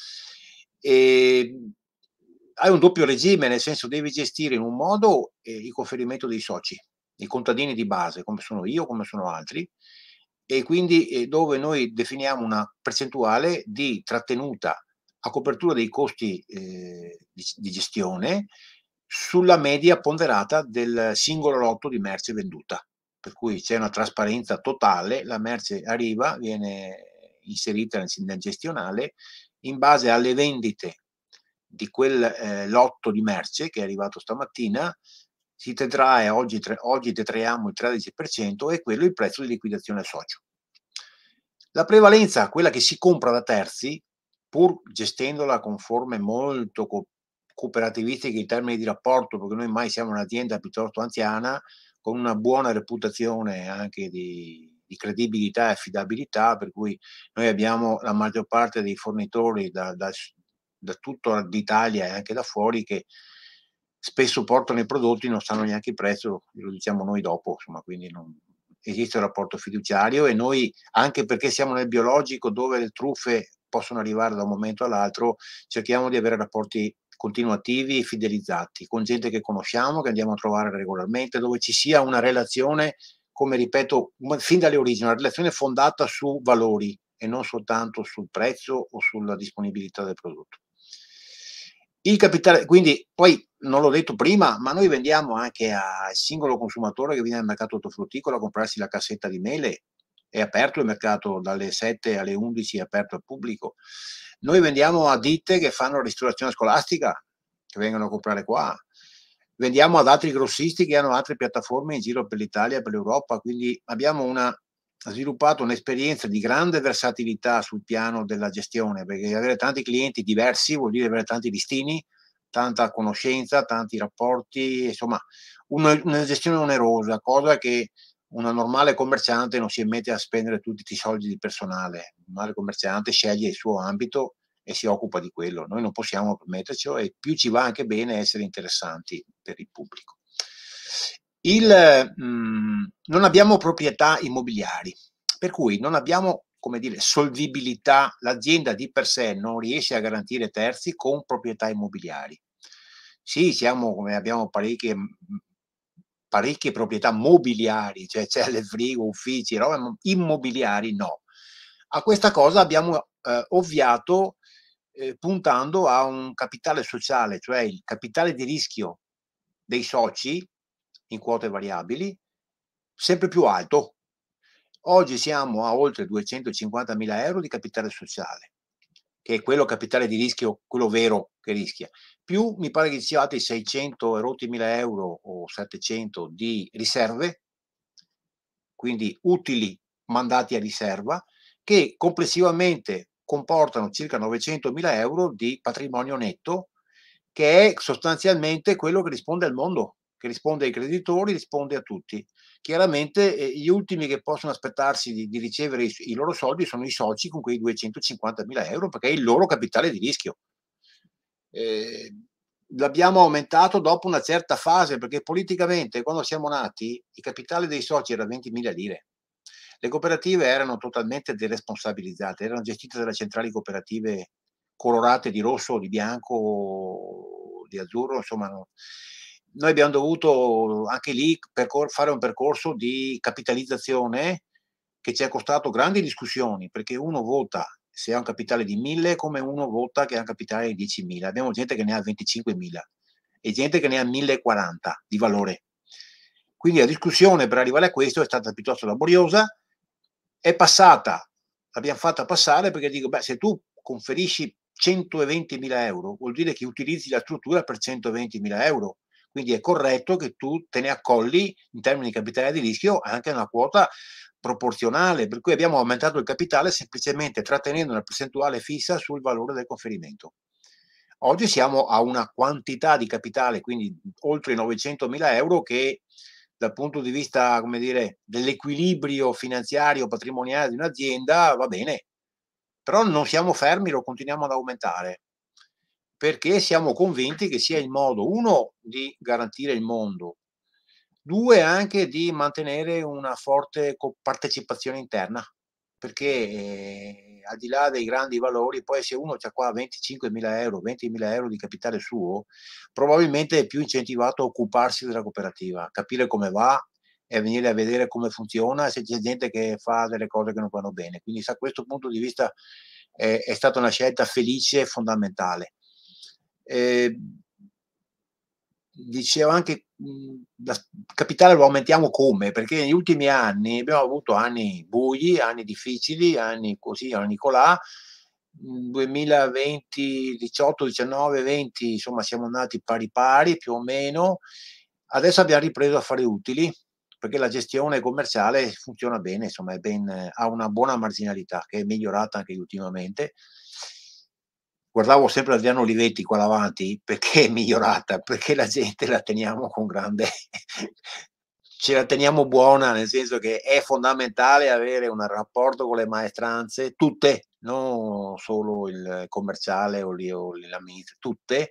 E hai un doppio regime, nel senso devi gestire in un modo eh, il conferimento dei soci, i contadini di base, come sono io, come sono altri, e quindi eh, dove noi definiamo una percentuale di trattenuta a copertura dei costi eh, di, di gestione sulla media ponderata del singolo lotto di merce venduta, per cui c'è una trasparenza totale, la merce arriva, viene inserita nel, nel gestionale, in base alle vendite di quel eh, lotto di merce che è arrivato stamattina, si detrae, oggi, tre, oggi detraiamo il tredici per cento e quello è il prezzo di liquidazione al socio. La prevalenza, quella che si compra da terzi, pur gestendola con forme molto co- cooperativistiche in termini di rapporto, perché noi mai siamo un'azienda piuttosto anziana, con una buona reputazione anche di, di credibilità e affidabilità, per cui noi abbiamo la maggior parte dei fornitori da, da, da tutta l'Italia e anche da fuori che spesso portano i prodotti, non sanno neanche il prezzo, lo diciamo noi dopo, insomma, quindi non esiste un rapporto fiduciario e noi, anche perché siamo nel biologico dove le truffe possono arrivare da un momento all'altro, cerchiamo di avere rapporti continuativi e fidelizzati con gente che conosciamo, che andiamo a trovare regolarmente, dove ci sia una relazione, come ripeto, fin dalle origini, una relazione fondata su valori e non soltanto sul prezzo o sulla disponibilità del prodotto. Il capitale, quindi poi non l'ho detto prima, ma noi vendiamo anche al singolo consumatore che viene al mercato ortofrutticolo a comprarsi la cassetta di mele. È aperto il mercato dalle sette alle undici, è aperto al pubblico. Noi vendiamo a ditte che fanno ristorazione scolastica, che vengono a comprare qua. Vendiamo ad altri grossisti che hanno altre piattaforme in giro per l'Italia e per l'Europa, quindi abbiamo una, sviluppato un'esperienza di grande versatilità sul piano della gestione, perché avere tanti clienti diversi vuol dire avere tanti listini, tanta conoscenza, tanti rapporti, insomma una, una gestione onerosa, cosa che una normale commerciante non si mette a spendere tutti i soldi di personale. Un normale commerciante sceglie il suo ambito e si occupa di quello. Noi non possiamo permettercelo e più ci va anche bene essere interessanti per il pubblico. Il, mh, non abbiamo proprietà immobiliari, per cui non abbiamo, come dire, solvibilità, l'azienda di per sé non riesce a garantire terzi con proprietà immobiliari. Sì, siamo, come abbiamo parecchie, parecchie proprietà mobiliari, cioè celle, frigo, uffici, roba, immobiliari no. A questa cosa abbiamo eh, ovviato eh, puntando a un capitale sociale, cioè il capitale di rischio dei soci in quote variabili, sempre più alto. Oggi siamo a oltre duecentocinquantamila euro di capitale sociale, che è quello capitale di rischio, quello vero che rischia. Più mi pare che ci sia altri seicento e rotti mila euro o settecento di riserve, quindi utili mandati a riserva, che complessivamente comportano circa novecentomila euro di patrimonio netto, che è sostanzialmente quello che risponde al mondo, che risponde ai creditori, risponde a tutti. Chiaramente eh, gli ultimi che possono aspettarsi di, di ricevere i, i loro soldi sono i soci con quei duecentocinquantamila euro, perché è il loro capitale di rischio. Eh, l'abbiamo aumentato dopo una certa fase, perché politicamente quando siamo nati il capitale dei soci era ventimila lire. Le cooperative erano totalmente deresponsabilizzate, erano gestite dalle centrali cooperative colorate di rosso, di bianco, di azzurro, insomma. No. Noi abbiamo dovuto anche lì percor- fare un percorso di capitalizzazione che ci è costato grandi discussioni, perché uno vota se ha un capitale di mille come uno vota che ha un capitale di diecimila. Abbiamo gente che ne ha venticinquemila e gente che ne ha millequaranta di valore. Quindi la discussione per arrivare a questo è stata piuttosto laboriosa, è passata, l'abbiamo fatta passare perché dico, beh, se tu conferisci centoventimila euro, vuol dire che utilizzi la struttura per centoventimila euro. Quindi è corretto che tu te ne accolli in termini di capitale di rischio anche una quota proporzionale, per cui abbiamo aumentato il capitale semplicemente trattenendo una percentuale fissa sul valore del conferimento. Oggi siamo a una quantità di capitale, quindi oltre novecentomila euro, che dal punto di vista, come dire, dell'equilibrio finanziario patrimoniale di un'azienda va bene, però non siamo fermi, lo continuiamo ad aumentare, perché siamo convinti che sia il modo, uno, di garantire il mondo, due, anche di mantenere una forte partecipazione interna, perché eh, al di là dei grandi valori, poi se uno ha qua venticinquemila euro, ventimila euro di capitale suo, probabilmente è più incentivato a occuparsi della cooperativa, capire come va e venire a vedere come funziona, se c'è gente che fa delle cose che non vanno bene. Quindi da questo punto di vista eh, è stata una scelta felice e fondamentale. Eh, dicevo anche il capitale lo aumentiamo come? Perché negli ultimi anni abbiamo avuto anni bui, anni difficili, anni così, anni colà, duemilaventi, diciotto, diciannove, venti, insomma siamo andati pari pari più o meno. Adesso abbiamo ripreso a fare utili, perché la gestione commerciale funziona bene, insomma è ben, ha una buona marginalità che è migliorata anche ultimamente. Guardavo sempre Adriano Olivetti qua davanti, perché è migliorata? Perché la gente la teniamo con grande ce la teniamo buona, nel senso che è fondamentale avere un rapporto con le maestranze, tutte, non solo il commerciale o l'amministrazione, tutte,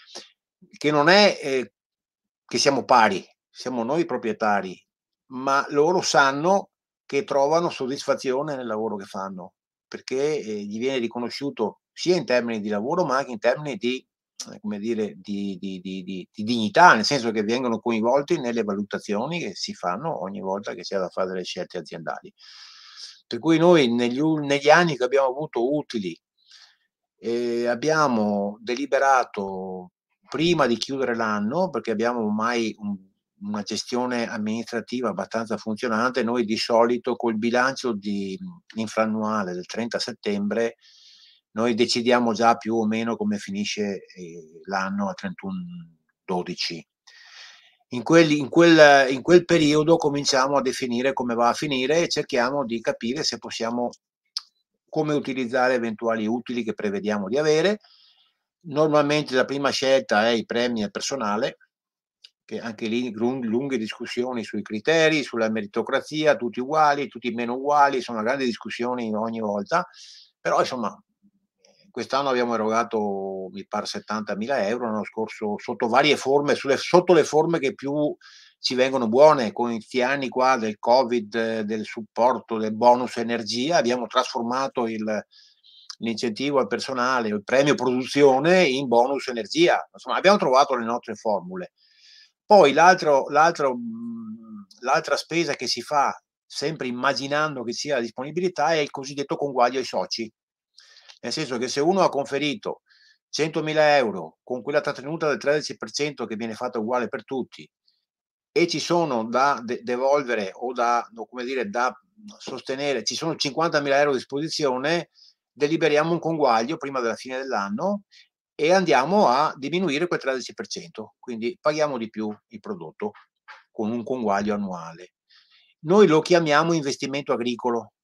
che non è eh, che siamo pari, siamo noi proprietari, ma loro sanno che trovano soddisfazione nel lavoro che fanno, perché eh, gli viene riconosciuto sia in termini di lavoro ma anche in termini di, come dire, di, di, di, di, di dignità, nel senso che vengono coinvolti nelle valutazioni che si fanno ogni volta che si ha da fare delle scelte aziendali. Per cui noi negli, negli anni che abbiamo avuto utili eh, abbiamo deliberato prima di chiudere l'anno, perché abbiamo ormai un, una gestione amministrativa abbastanza funzionante. Noi di solito col bilancio di infrannuale del trenta settembre noi decidiamo già più o meno come finisce eh, l'anno a trentuno dodici. In quel, in, quel, in quel periodo cominciamo a definire come va a finire e cerchiamo di capire se possiamo, come utilizzare eventuali utili che prevediamo di avere. Normalmente la prima scelta è i premi al personale, che anche lì lunghe discussioni sui criteri, sulla meritocrazia, tutti uguali, tutti meno uguali, sono grandi discussioni ogni volta, però insomma quest'anno abbiamo erogato mi pare settantamila euro, l'anno scorso sotto varie forme, sulle, sotto le forme che più ci vengono buone, con questi anni qua del Covid, del supporto, del bonus energia, abbiamo trasformato il, l'incentivo al personale, il premio produzione in bonus energia, insomma abbiamo trovato le nostre formule. Poi l'altro, l'altro, l'altra spesa che si fa, sempre immaginando che sia la disponibilità, è il cosiddetto conguaglio ai soci. Nel senso che se uno ha conferito centomila euro con quella trattenuta del tredici per cento che viene fatta uguale per tutti e ci sono da de- devolvere o da, no, come dire, da sostenere, ci sono cinquantamila euro a disposizione, deliberiamo un conguaglio prima della fine dell'anno e andiamo a diminuire quel tredici per cento, quindi paghiamo di più il prodotto con un conguaglio annuale. Noi lo chiamiamo investimento agricolo,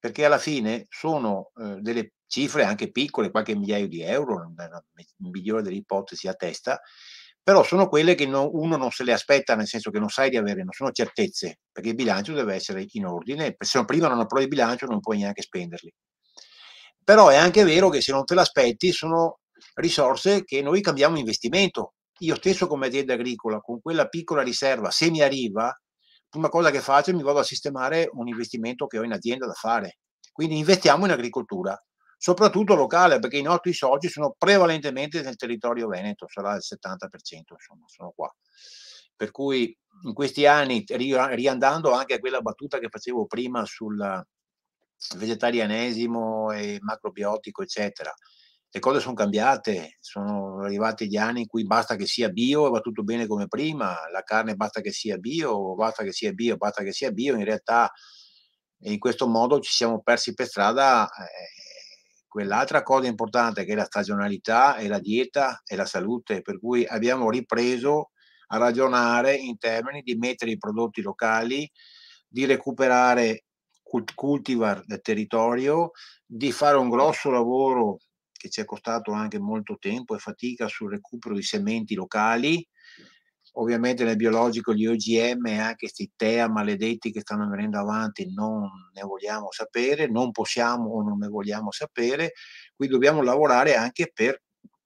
perché alla fine sono eh, delle cifre anche piccole, qualche migliaio di euro, nella migliore delle ipotesi a testa, però sono quelle che no, uno non se le aspetta, nel senso che non sai di avere, non sono certezze, perché il bilancio deve essere in ordine, se prima non approvi il bilancio non puoi neanche spenderli. Però è anche vero che se non te l'aspetti sono risorse che noi cambiamo investimento. Io stesso come azienda agricola, con quella piccola riserva, se mi arriva, la prima cosa che faccio è mi vado a sistemare un investimento che ho in azienda da fare. Quindi investiamo in agricoltura, soprattutto locale, perché i nostri soci sono prevalentemente nel territorio veneto, sarà il settanta per cento, insomma, sono qua. Per cui in questi anni, riandando anche a quella battuta che facevo prima sul vegetarianesimo e macrobiotico, eccetera, le cose sono cambiate, sono arrivati gli anni in cui basta che sia bio e va tutto bene come prima, la carne basta che sia bio, basta che sia bio, basta che sia bio, in realtà in questo modo ci siamo persi per strada eh, quell'altra cosa importante che è la stagionalità e la dieta e la salute, per cui abbiamo ripreso a ragionare in termini di mettere i prodotti locali, di recuperare cultivar del territorio, di fare un grosso lavoro che ci è costato anche molto tempo e fatica sul recupero di sementi locali. Ovviamente nel biologico gli O G M e anche questi T E A maledetti che stanno venendo avanti non ne vogliamo sapere, non possiamo o non ne vogliamo sapere, qui dobbiamo lavorare anche per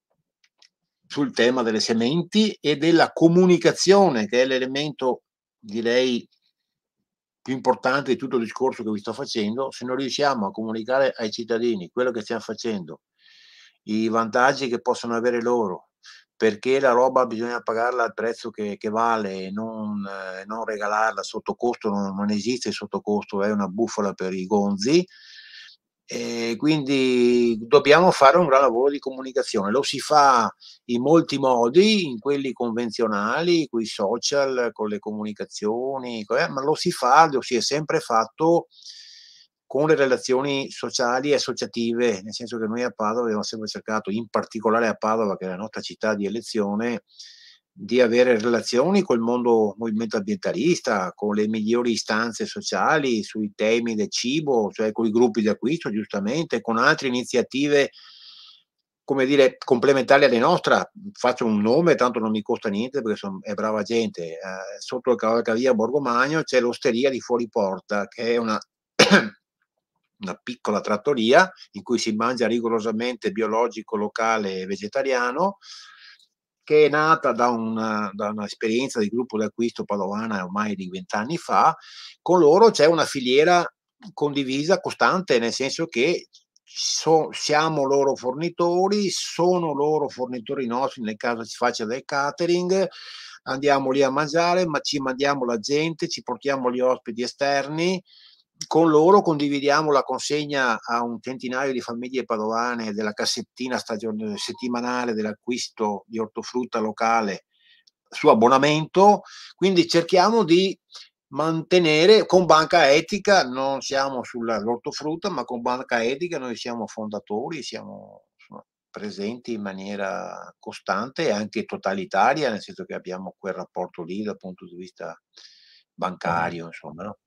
sul tema delle sementi e della comunicazione, che è l'elemento direi più importante di tutto il discorso che vi sto facendo. Se non riusciamo a comunicare ai cittadini quello che stiamo facendo, i vantaggi che possono avere loro, perché la roba bisogna pagarla al prezzo che, che vale, non, eh, non regalarla sotto costo, non, non esiste il sottocosto, è una bufala per i gonzi. E quindi dobbiamo fare un gran lavoro di comunicazione, lo si fa in molti modi, in quelli convenzionali, con i social, con le comunicazioni, ma lo si fa, lo si è sempre fatto con le relazioni sociali e associative, nel senso che noi a Padova abbiamo sempre cercato, in particolare a Padova, che è la nostra città di elezione, di avere relazioni col mondo movimento ambientalista, con le migliori istanze sociali sui temi del cibo, cioè con i gruppi di acquisto, giustamente, con altre iniziative, come dire, complementari alle nostre. Faccio un nome, tanto non mi costa niente perché sono, è brava gente. Eh, sotto il cavalcavia Borgomagno c'è l'osteria di Fuori Porta, che è una una piccola trattoria in cui si mangia rigorosamente biologico, locale e vegetariano, che è nata da una, da un'esperienza di gruppo d'acquisto padovana ormai di vent'anni fa. Con loro c'è una filiera condivisa, costante, nel senso che so, siamo loro fornitori, sono loro fornitori nostri nel caso si faccia del catering, andiamo lì a mangiare, ma ci mandiamo la gente, ci portiamo gli ospiti esterni, con loro condividiamo la consegna a un centinaio di famiglie padovane della cassettina stagion- settimanale dell'acquisto di ortofrutta locale su abbonamento, quindi cerchiamo di mantenere con Banca Etica, non siamo sull'ortofrutta, ma con Banca Etica noi siamo fondatori, siamo insomma, presenti in maniera costante e anche totalitaria, nel senso che abbiamo quel rapporto lì dal punto di vista bancario, insomma, no?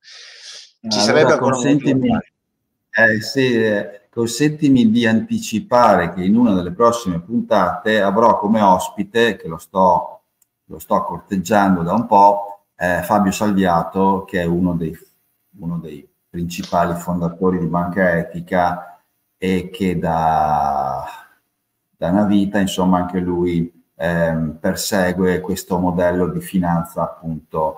Ci Allora, sarebbe ancora molto da fare. Eh, sì, eh, consentimi di anticipare che in una delle prossime puntate avrò come ospite, che lo sto, lo sto corteggiando da un po', eh, Fabio Salviato, che è uno dei, uno dei principali fondatori di Banca Etica e che da, da una vita, insomma, anche lui ehm, persegue questo modello di finanza appunto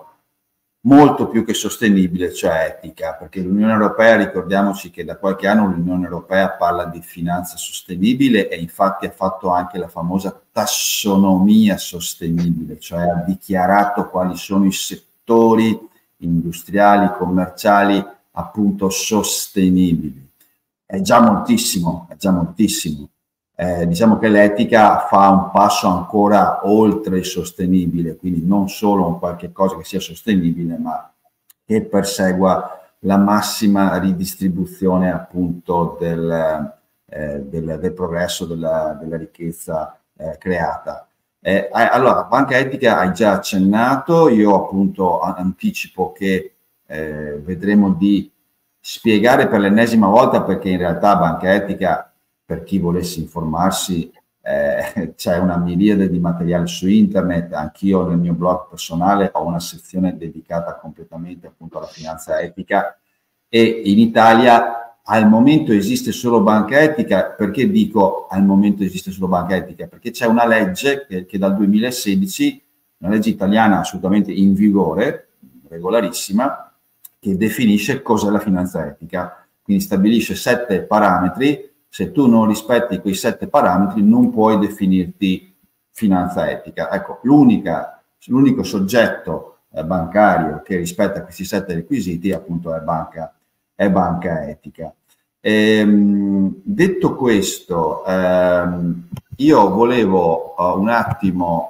molto più che sostenibile, cioè etica, perché l'Unione Europea, ricordiamoci che da qualche anno l'Unione Europea parla di finanza sostenibile e infatti ha fatto anche la famosa tassonomia sostenibile, cioè ha dichiarato quali sono i settori industriali, commerciali, appunto sostenibili. È già moltissimo, è già moltissimo. Eh, diciamo che l'etica fa un passo ancora oltre il sostenibile, quindi non solo un qualche cosa che sia sostenibile, ma che persegua la massima ridistribuzione appunto del, eh, del, del progresso, della, della ricchezza eh, creata. Eh, allora, Banca Etica hai già accennato, io appunto anticipo che eh, vedremo di spiegare per l'ennesima volta, perché in realtà Banca Etica, per chi volesse informarsi, eh, c'è una miriade di materiale su internet. Anch'io nel mio blog personale ho una sezione dedicata completamente appunto alla finanza etica, e in Italia al momento esiste solo Banca Etica. Perché dico al momento esiste solo Banca Etica? Perché c'è una legge che, che dal duemilasedici, una legge italiana assolutamente in vigore, regolarissima, che definisce cos'è la finanza etica. Quindi stabilisce sette parametri. Se tu non rispetti quei sette parametri non puoi definirti finanza etica. Ecco, l'unica, l'unico soggetto eh, bancario che rispetta questi sette requisiti appunto è Banca, è Banca Etica. Ehm, detto questo, ehm, io volevo uh, un attimo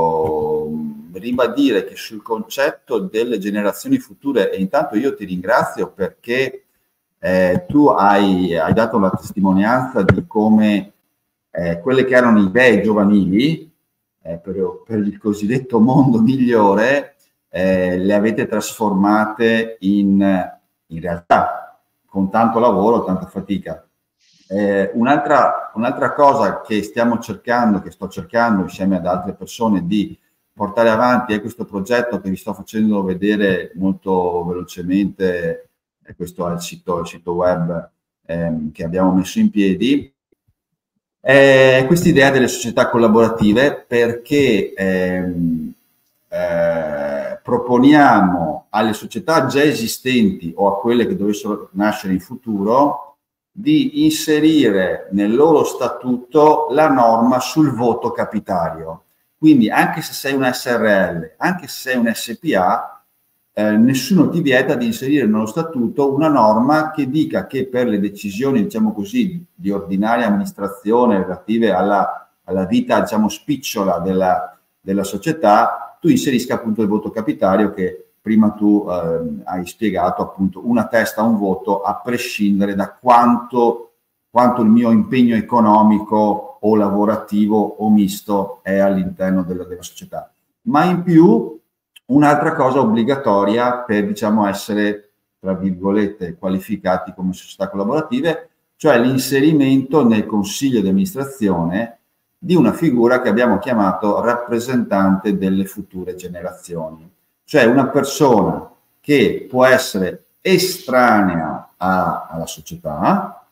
uh, ribadire che sul concetto delle generazioni future, e intanto io ti ringrazio perché Eh, tu hai, hai dato la testimonianza di come eh, quelle che erano idee giovanili eh, per, per il cosiddetto mondo migliore eh, le avete trasformate in, in realtà, con tanto lavoro, tanta fatica. Eh, un'altra, un'altra cosa che stiamo cercando, che sto cercando insieme ad altre persone di portare avanti, è questo progetto che vi sto facendo vedere molto velocemente. E questo è il sito, il sito web ehm, che abbiamo messo in piedi. Eh, questa idea delle società collaborative, perché ehm, eh, proponiamo alle società già esistenti o a quelle che dovessero nascere in futuro di inserire nel loro statuto la norma sul voto capitario. Quindi anche se sei una S R L, anche se sei un S P A, Eh, nessuno ti vieta di inserire nello statuto una norma che dica che per le decisioni, diciamo così, di ordinaria amministrazione relative alla, alla vita, diciamo, spicciola della, della società, tu inserisca appunto il voto capitario, che prima tu eh, hai spiegato, appunto, una testa, un voto, a prescindere da quanto, quanto il mio impegno economico o lavorativo o misto è all'interno della, della società. Ma in più un'altra cosa obbligatoria per, diciamo, essere, tra virgolette, qualificati come società collaborative, cioè l'inserimento nel consiglio di amministrazione di una figura che abbiamo chiamato rappresentante delle future generazioni, cioè una persona che può essere estranea a, alla società,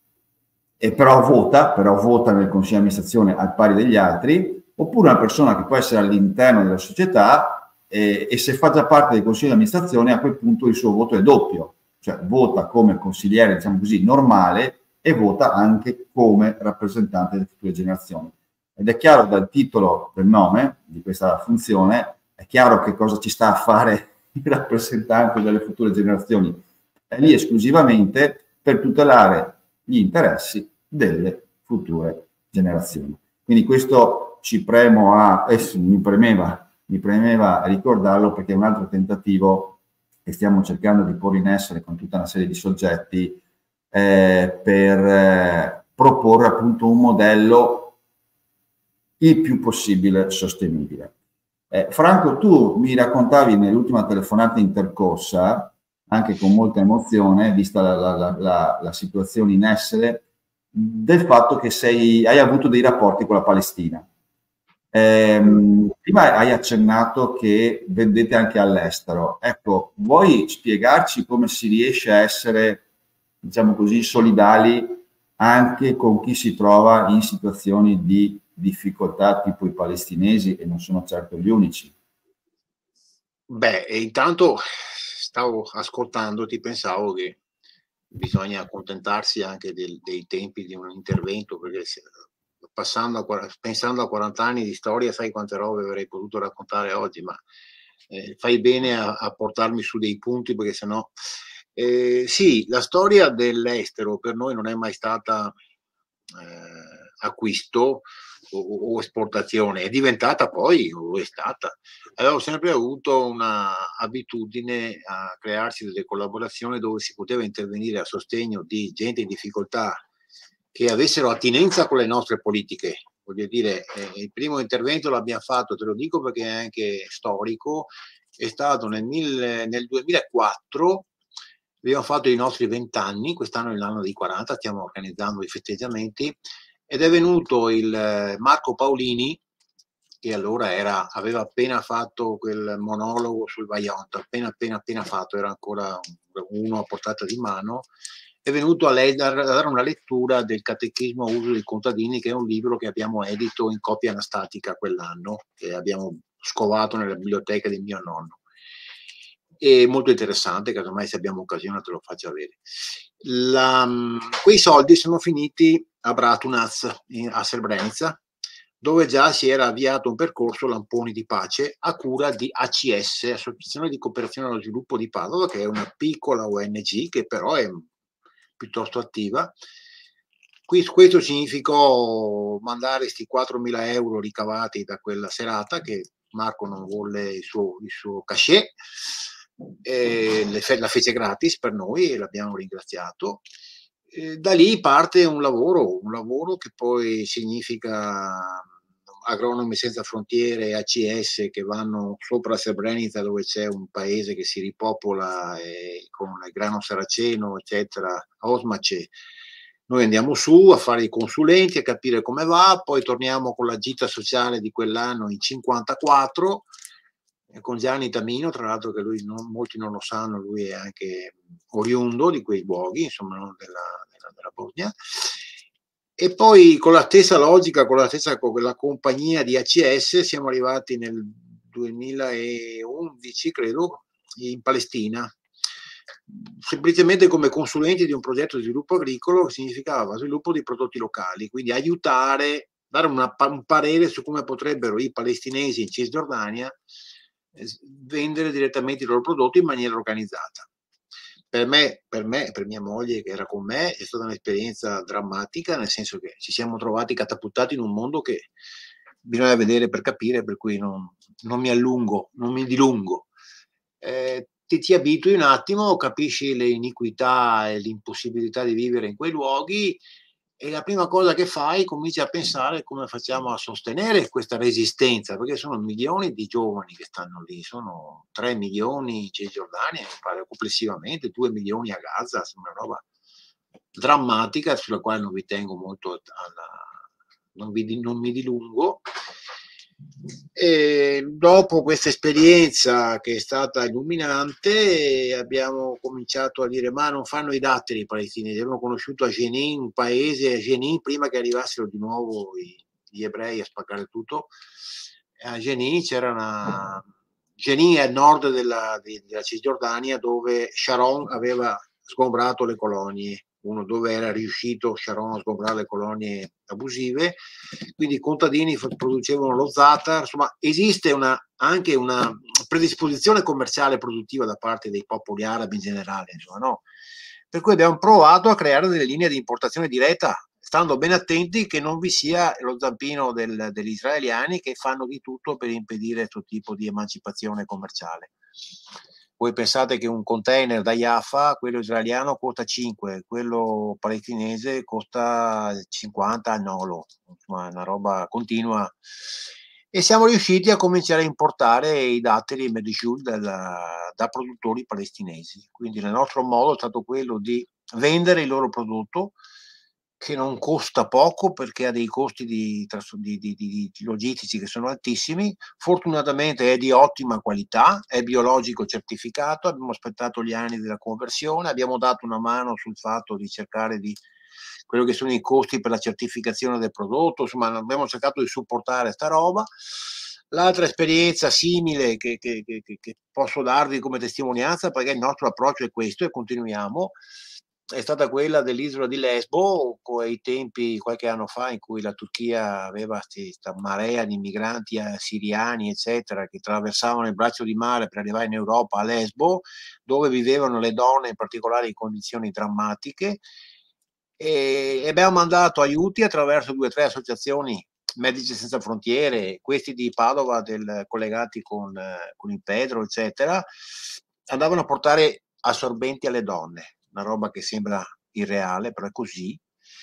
e però vota, però vota nel consiglio di amministrazione al pari degli altri, oppure una persona che può essere all'interno della società. E, e se fa già parte del consiglio di amministrazione, a quel punto il suo voto è doppio, cioè vota come consigliere, diciamo così, normale, e vota anche come rappresentante delle future generazioni. Ed è chiaro dal titolo del nome di questa funzione, è chiaro che cosa ci sta a fare il rappresentante delle future generazioni. È lì esclusivamente per tutelare gli interessi delle future generazioni. Quindi questo ci premo a, eh, mi premeva mi premeva ricordarlo, perché è un altro tentativo che stiamo cercando di porre in essere con tutta una serie di soggetti eh, per eh, proporre appunto un modello il più possibile sostenibile. Eh, Franco, tu mi raccontavi nell'ultima telefonata intercorsa, anche con molta emozione, vista la, la, la, la situazione in essere, del fatto che sei, hai avuto dei rapporti con la Palestina. Eh, prima hai accennato che vendete anche all'estero. Ecco, vuoi spiegarci come si riesce a essere, diciamo così, solidali anche con chi si trova in situazioni di difficoltà, tipo i palestinesi, e non sono certo gli unici? Beh, e intanto stavo ascoltandoti, pensavo che bisogna accontentarsi anche del, dei tempi di un intervento, perché se, passando a, pensando a quaranta anni di storia, sai quante robe avrei potuto raccontare oggi, ma eh, fai bene a, a portarmi su dei punti, perché sennò eh, sì, la storia dell'estero per noi non è mai stata eh, acquisto o, o esportazione, è diventata poi, o è stata, avevo sempre avuto una abitudine a crearsi delle collaborazioni dove si poteva intervenire a sostegno di gente in difficoltà che avessero attinenza con le nostre politiche. Voglio dire, eh, il primo intervento l'abbiamo fatto, te lo dico perché è anche storico, è stato nel, mille, nel duemilaquattro abbiamo fatto i nostri vent'anni, quest'anno è l'anno dei quaranta, stiamo organizzando i festeggiamenti, ed è venuto il Marco Paolini, che allora era, aveva appena fatto quel monologo sul Vajont, appena appena appena fatto, era ancora uno a portata di mano, è venuto a, lei, a dare una lettura del Catechismo a uso dei contadini, che è un libro che abbiamo edito in copia anastatica quell'anno, che abbiamo scovato nella biblioteca di mio nonno. È molto interessante, casomai se abbiamo occasione te lo faccio avere. La, quei soldi sono finiti a Bratunac, a Srebrenica, dove già si era avviato un percorso Lamponi di Pace a cura di A C S, Associazione di Cooperazione allo Sviluppo di Padova, che è una piccola O N G che però è piuttosto attiva. Questo significò mandare questi quattromila euro ricavati da quella serata, che Marco non volle il suo, il suo cachet, e le, la fece gratis per noi e l'abbiamo ringraziato. E da lì parte un lavoro, un lavoro che poi significa Agronomi Senza Frontiere, A C S, che vanno sopra Srebrenica, dove c'è un paese che si ripopola eh, con il grano saraceno, eccetera, a Osmace. Noi andiamo su a fare i consulenti, a capire come va, poi torniamo con la gita sociale di quell'anno in cinquantaquattro, con Gianni Tamino, tra l'altro, che lui non, molti non lo sanno, lui è anche oriundo di quei luoghi, insomma, non della, della, della Bosnia. E poi con la stessa logica, con la stessa con la compagnia di A C S, siamo arrivati nel duemilaundici, credo, in Palestina, semplicemente come consulenti di un progetto di sviluppo agricolo, che significava sviluppo di prodotti locali, quindi aiutare, dare una, un parere su come potrebbero i palestinesi in Cisgiordania vendere direttamente i loro prodotti in maniera organizzata. Per me, per me e per mia moglie che era con me è stata un'esperienza drammatica, nel senso che ci siamo trovati catapultati in un mondo che bisogna vedere per capire, per cui non, non mi allungo, non mi dilungo. Eh, ti, ti abitui un attimo, capisci le iniquità e l'impossibilità di vivere in quei luoghi, e la prima cosa che fai, cominci a pensare come facciamo a sostenere questa resistenza, perché sono milioni di giovani che stanno lì, sono tre milioni in Cisgiordania, mi pare complessivamente, due milioni a Gaza, una roba drammatica sulla quale non vi tengo molto alla, non, vi, non mi dilungo. E dopo questa esperienza, che è stata illuminante, abbiamo cominciato a dire: ma non fanno i datteri i palestinesi. Abbiamo conosciuto a Jenin, un paese, a Jenin, prima che arrivassero di nuovo i, gli ebrei a spaccare tutto. A Jenin c'era una Jenin è a nord della, della Cisgiordania, dove Sharon aveva sgombrato le colonie, uno dove era riuscito Sharon a sgombrare le colonie abusive, quindi i contadini producevano lo za'atar. Insomma, esiste una, anche una predisposizione commerciale produttiva da parte dei popoli arabi in generale, insomma, no? Per cui abbiamo provato a creare delle linee di importazione diretta, stando ben attenti che non vi sia lo zampino del, degli israeliani, che fanno di tutto per impedire questo tipo di emancipazione commerciale. Voi pensate che un container da Jaffa, quello israeliano, costa cinque, quello palestinese costa cinquanta al nolo, insomma, una roba continua. E siamo riusciti a cominciare a importare i datteri Medjool da produttori palestinesi. Quindi il nostro modo è stato quello di vendere il loro prodotto, che non costa poco perché ha dei costi di, di, di, di logistici che sono altissimi. Fortunatamente è di ottima qualità, è biologico certificato, abbiamo aspettato gli anni della conversione, abbiamo dato una mano sul fatto di cercare di quello che sono i costi per la certificazione del prodotto, insomma abbiamo cercato di supportare sta roba. L'altra esperienza simile che, che, che, che posso darvi come testimonianza, perché il nostro approccio è questo e continuiamo, è stata quella dell'isola di Lesbo, ai tempi, qualche anno fa, in cui la Turchia aveva questa marea di migranti siriani, eccetera, che attraversavano il braccio di mare per arrivare in Europa, a Lesbo, dove vivevano le donne in particolare in condizioni drammatiche, e abbiamo mandato aiuti attraverso due o tre associazioni, Medici Senza Frontiere, questi di Padova, del, collegati con, con il Pedro, eccetera, andavano a portare assorbenti alle donne, una roba che sembra irreale, però è così.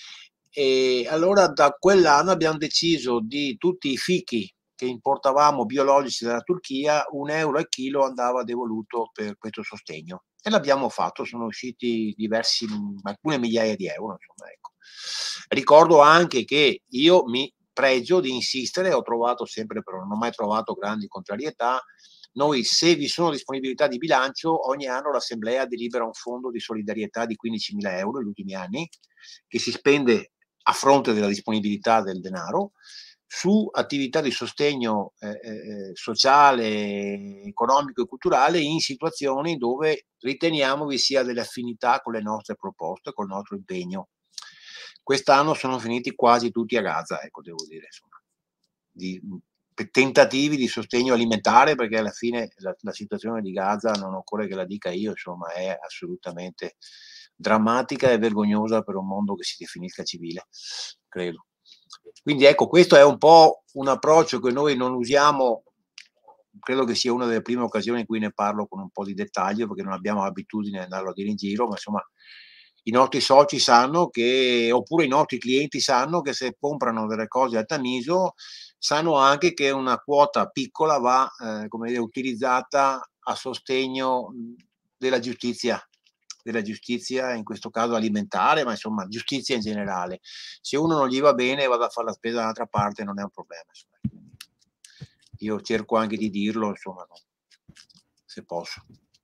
E allora da quell'anno abbiamo deciso di tutti i fichi che importavamo biologici dalla Turchia, un euro al chilo andava devoluto per questo sostegno. E l'abbiamo fatto, sono usciti diversi, alcune migliaia di euro, insomma, ecco. Ricordo anche che io mi pregio di insistere, ho trovato sempre, però non ho mai trovato grandi contrarietà. Noi, se vi sono disponibilità di bilancio, ogni anno l'Assemblea delibera un fondo di solidarietà di quindicimila euro negli ultimi anni, che si spende a fronte della disponibilità del denaro, su attività di sostegno eh, eh, sociale, economico e culturale in situazioni dove riteniamo vi sia delle affinità con le nostre proposte, col nostro impegno. Quest'anno sono finiti quasi tutti a Gaza, ecco, devo dire, insomma, di tentativi di sostegno alimentare, perché alla fine la, la situazione di Gaza, non occorre che la dica io, insomma, è assolutamente drammatica e vergognosa per un mondo che si definisca civile, credo. Quindi ecco, questo è un po' un approccio che noi non usiamo, credo che sia una delle prime occasioni in cui ne parlo con un po' di dettaglio, perché non abbiamo abitudine ad andarlo a dire in giro, ma insomma i nostri soci sanno che, oppure i nostri clienti sanno che se comprano delle cose al Tamiso, sanno anche che una quota piccola va eh, come dire, utilizzata a sostegno della giustizia, della giustizia, in questo caso alimentare, ma insomma giustizia in generale. Se uno non gli va bene vada a fare la spesa da un'altra parte, non è un problema, insomma. Io cerco anche di dirlo, insomma, no, se posso.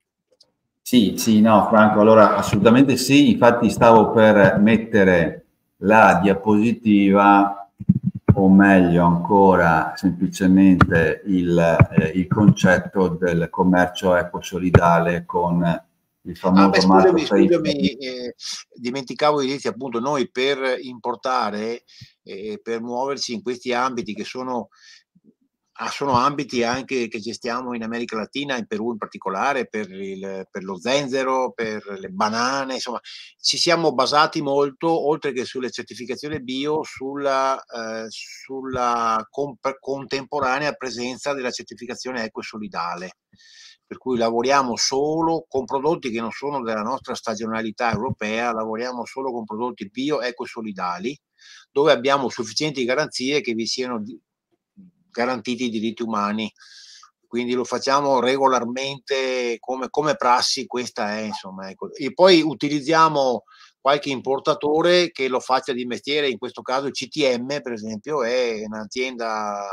Sì, sì, no, Franco, allora assolutamente sì, infatti stavo per mettere la diapositiva, o meglio ancora semplicemente il, eh, il concetto del commercio ecosolidale con il famoso... Ah, beh, scusami, scusami eh, dimenticavo di dirti, appunto, noi per importare e eh, per muoverci in questi ambiti che sono Ah, sono ambiti anche che gestiamo in America Latina, in Perù in particolare, per, il, per lo zenzero, per le banane, insomma, ci siamo basati molto, oltre che sulle certificazioni bio, sulla, eh, sulla comp- contemporanea presenza della certificazione ecosolidale. Per cui lavoriamo solo con prodotti che non sono della nostra stagionalità europea, lavoriamo solo con prodotti bio ecosolidali, dove abbiamo sufficienti garanzie che vi siano garantiti i diritti umani, quindi lo facciamo regolarmente come, come prassi, questa è, insomma, ecco. E poi utilizziamo qualche importatore che lo faccia di mestiere, in questo caso C T M per esempio è un'azienda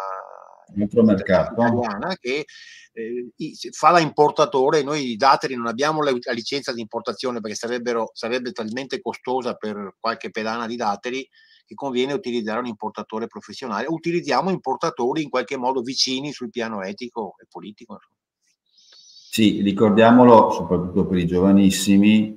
italiana che eh, fa la importatore. Noi i datteri non abbiamo la, la licenza di importazione perché sarebbero, sarebbe talmente costosa per qualche pedana di datteri che conviene utilizzare un importatore professionale. Utilizziamo importatori in qualche modo vicini sul piano etico e politico. Sì, ricordiamolo soprattutto per i giovanissimi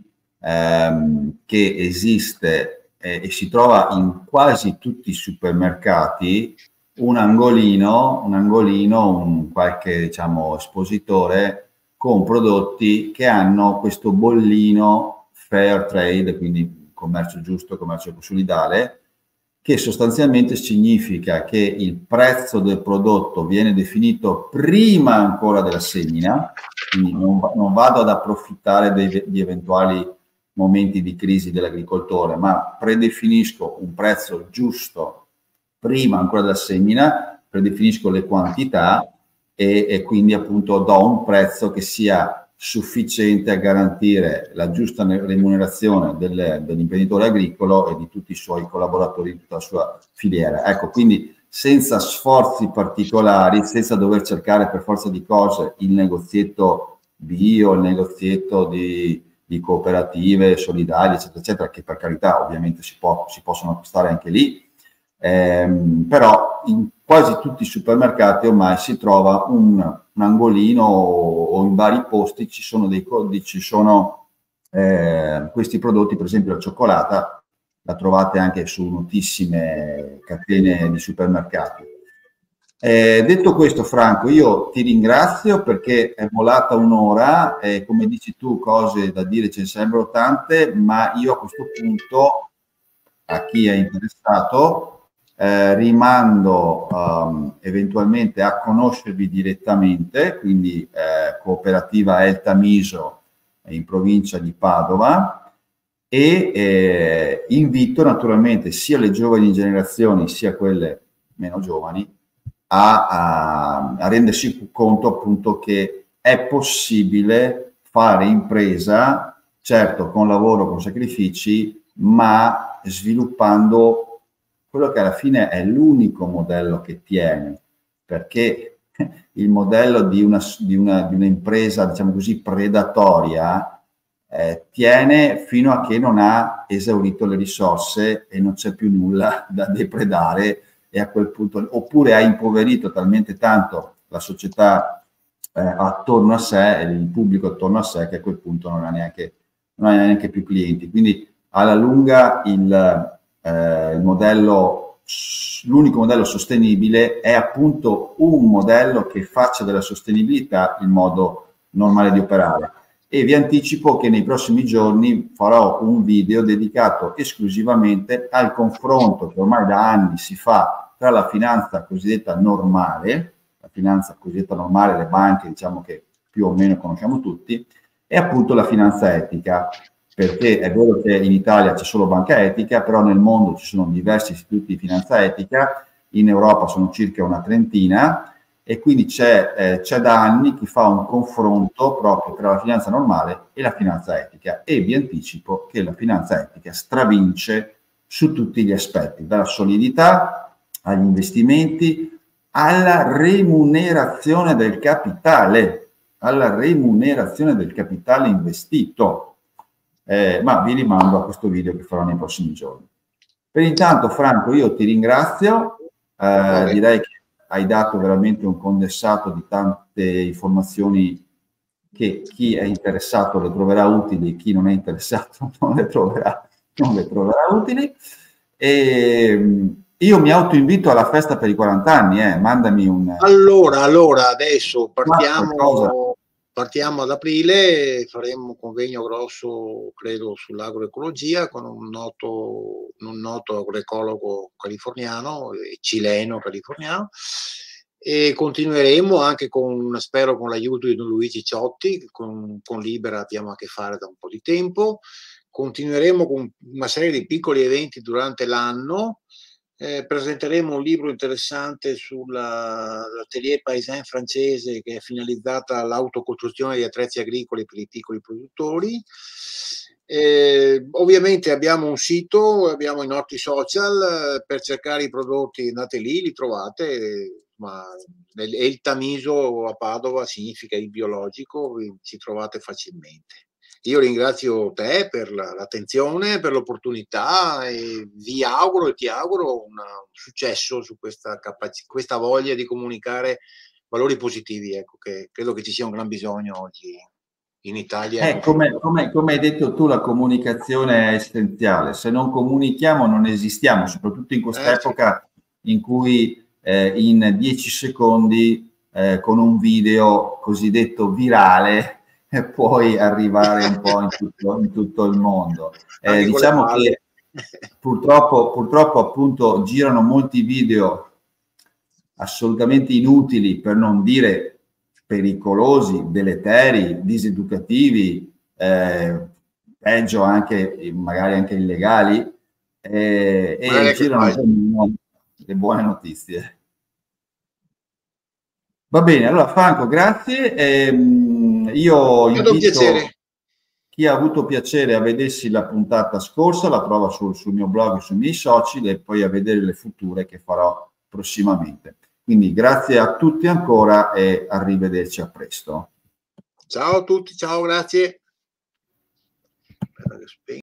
ehm, che esiste eh, e si trova in quasi tutti i supermercati un angolino, un angolino, un qualche diciamo espositore con prodotti che hanno questo bollino fair trade, quindi commercio giusto, commercio solidale, che sostanzialmente significa che il prezzo del prodotto viene definito prima ancora della semina, quindi non, non vado ad approfittare dei, di eventuali momenti di crisi dell'agricoltore, ma predefinisco un prezzo giusto prima ancora della semina, predefinisco le quantità e, e quindi appunto do un prezzo che sia sufficiente a garantire la giusta remunerazione del, dell'imprenditore agricolo e di tutti i suoi collaboratori di tutta la sua filiera. Ecco, quindi senza sforzi particolari, senza dover cercare per forza di cose il negozietto bio, il negozietto di, di cooperative solidali, eccetera, eccetera, che per carità ovviamente si, può, si possono acquistare anche lì, ehm, però in quasi tutti i supermercati ormai si trova un, un angolino o, o in vari posti ci sono dei codici, ci sono eh, questi prodotti, per esempio la cioccolata, la trovate anche su notissime catene di supermercati. Eh, detto questo, Franco, io ti ringrazio perché è volata un'ora e come dici tu cose da dire ce ne sarebbero tante, ma io a questo punto a chi è interessato Eh, rimando um, eventualmente a conoscervi direttamente, quindi eh, cooperativa El Tamiso in provincia di Padova, e eh, invito naturalmente sia le giovani generazioni sia quelle meno giovani a, a, a rendersi conto appunto che è possibile fare impresa, certo con lavoro, con sacrifici, ma sviluppando quello che alla fine è l'unico modello che tiene, perché il modello di una, di una, di un'impresa, diciamo così, predatoria, eh, tiene fino a che non ha esaurito le risorse e non c'è più nulla da depredare, e a quel punto, oppure ha impoverito talmente tanto la società eh, attorno a sé, e il pubblico attorno a sé, che a quel punto non ha neanche, non ha neanche più clienti. Quindi alla lunga il, eh, il modello, l'unico modello sostenibile è appunto un modello che faccia della sostenibilità il modo normale di operare. E vi anticipo che nei prossimi giorni farò un video dedicato esclusivamente al confronto che ormai da anni si fa tra la finanza cosiddetta normale, la finanza cosiddetta normale, le banche, diciamo, che più o meno conosciamo tutti, e appunto la finanza etica, perché è vero che in Italia c'è solo Banca Etica, però nel mondo ci sono diversi istituti di finanza etica, in Europa sono circa una trentina, e quindi c'è eh, c'è da anni chi fa un confronto proprio tra la finanza normale e la finanza etica, e vi anticipo che la finanza etica stravince su tutti gli aspetti, dalla solidità agli investimenti, alla remunerazione del capitale, alla remunerazione del capitale investito. Eh, ma vi rimando a questo video che farò nei prossimi giorni. Per intanto, Franco, io ti ringrazio, eh, direi che hai dato veramente un condensato di tante informazioni che chi è interessato le troverà utili, chi non è interessato non le troverà, non le troverà utili. E io mi autoinvito alla festa per i quaranta anni, eh. Mandami un... Allora, allora adesso partiamo, partiamo ad aprile, faremo un convegno grosso, credo, sull'agroecologia con un noto, un noto agroecologo californiano, cileno californiano, e continueremo anche con, spero, con l'aiuto di Don Luigi Ciotti, con, con Libera abbiamo a che fare da un po' di tempo. Continueremo con una serie di piccoli eventi durante l'anno. Eh, presenteremo un libro interessante sull'atelier paysan francese, che è finalizzata all'autocostruzione di attrezzi agricoli per i piccoli produttori. Eh, ovviamente abbiamo un sito, abbiamo i nostri social, eh, per cercare i prodotti andate lì, li trovate, ma e il Tamiso a Padova significa il biologico, ci trovate facilmente. Io ringrazio te per l'attenzione, per l'opportunità, e vi auguro e ti auguro un successo su questa, questa voglia di comunicare valori positivi, ecco, che credo che ci sia un gran bisogno oggi in Italia. Eh, come, come, come hai detto tu, la comunicazione è essenziale. Se non comunichiamo non esistiamo, soprattutto in quest'epoca eh, sì. in cui eh, in dieci secondi eh, con un video cosiddetto virale e puoi arrivare un po' in tutto, in tutto il mondo. Eh, diciamo che purtroppo, purtroppo appunto girano molti video assolutamente inutili, per non dire pericolosi, deleteri, diseducativi, eh, peggio anche, magari anche illegali, eh, e girano le buone notizie. Va bene, allora Franco, grazie. Ehm, io invito chi ha avuto piacere a vedersi la puntata scorsa, la trova sul, sul mio blog, sui miei social, e poi a vedere le future che farò prossimamente. Quindi grazie a tutti ancora e arrivederci a presto. Ciao a tutti, ciao, grazie.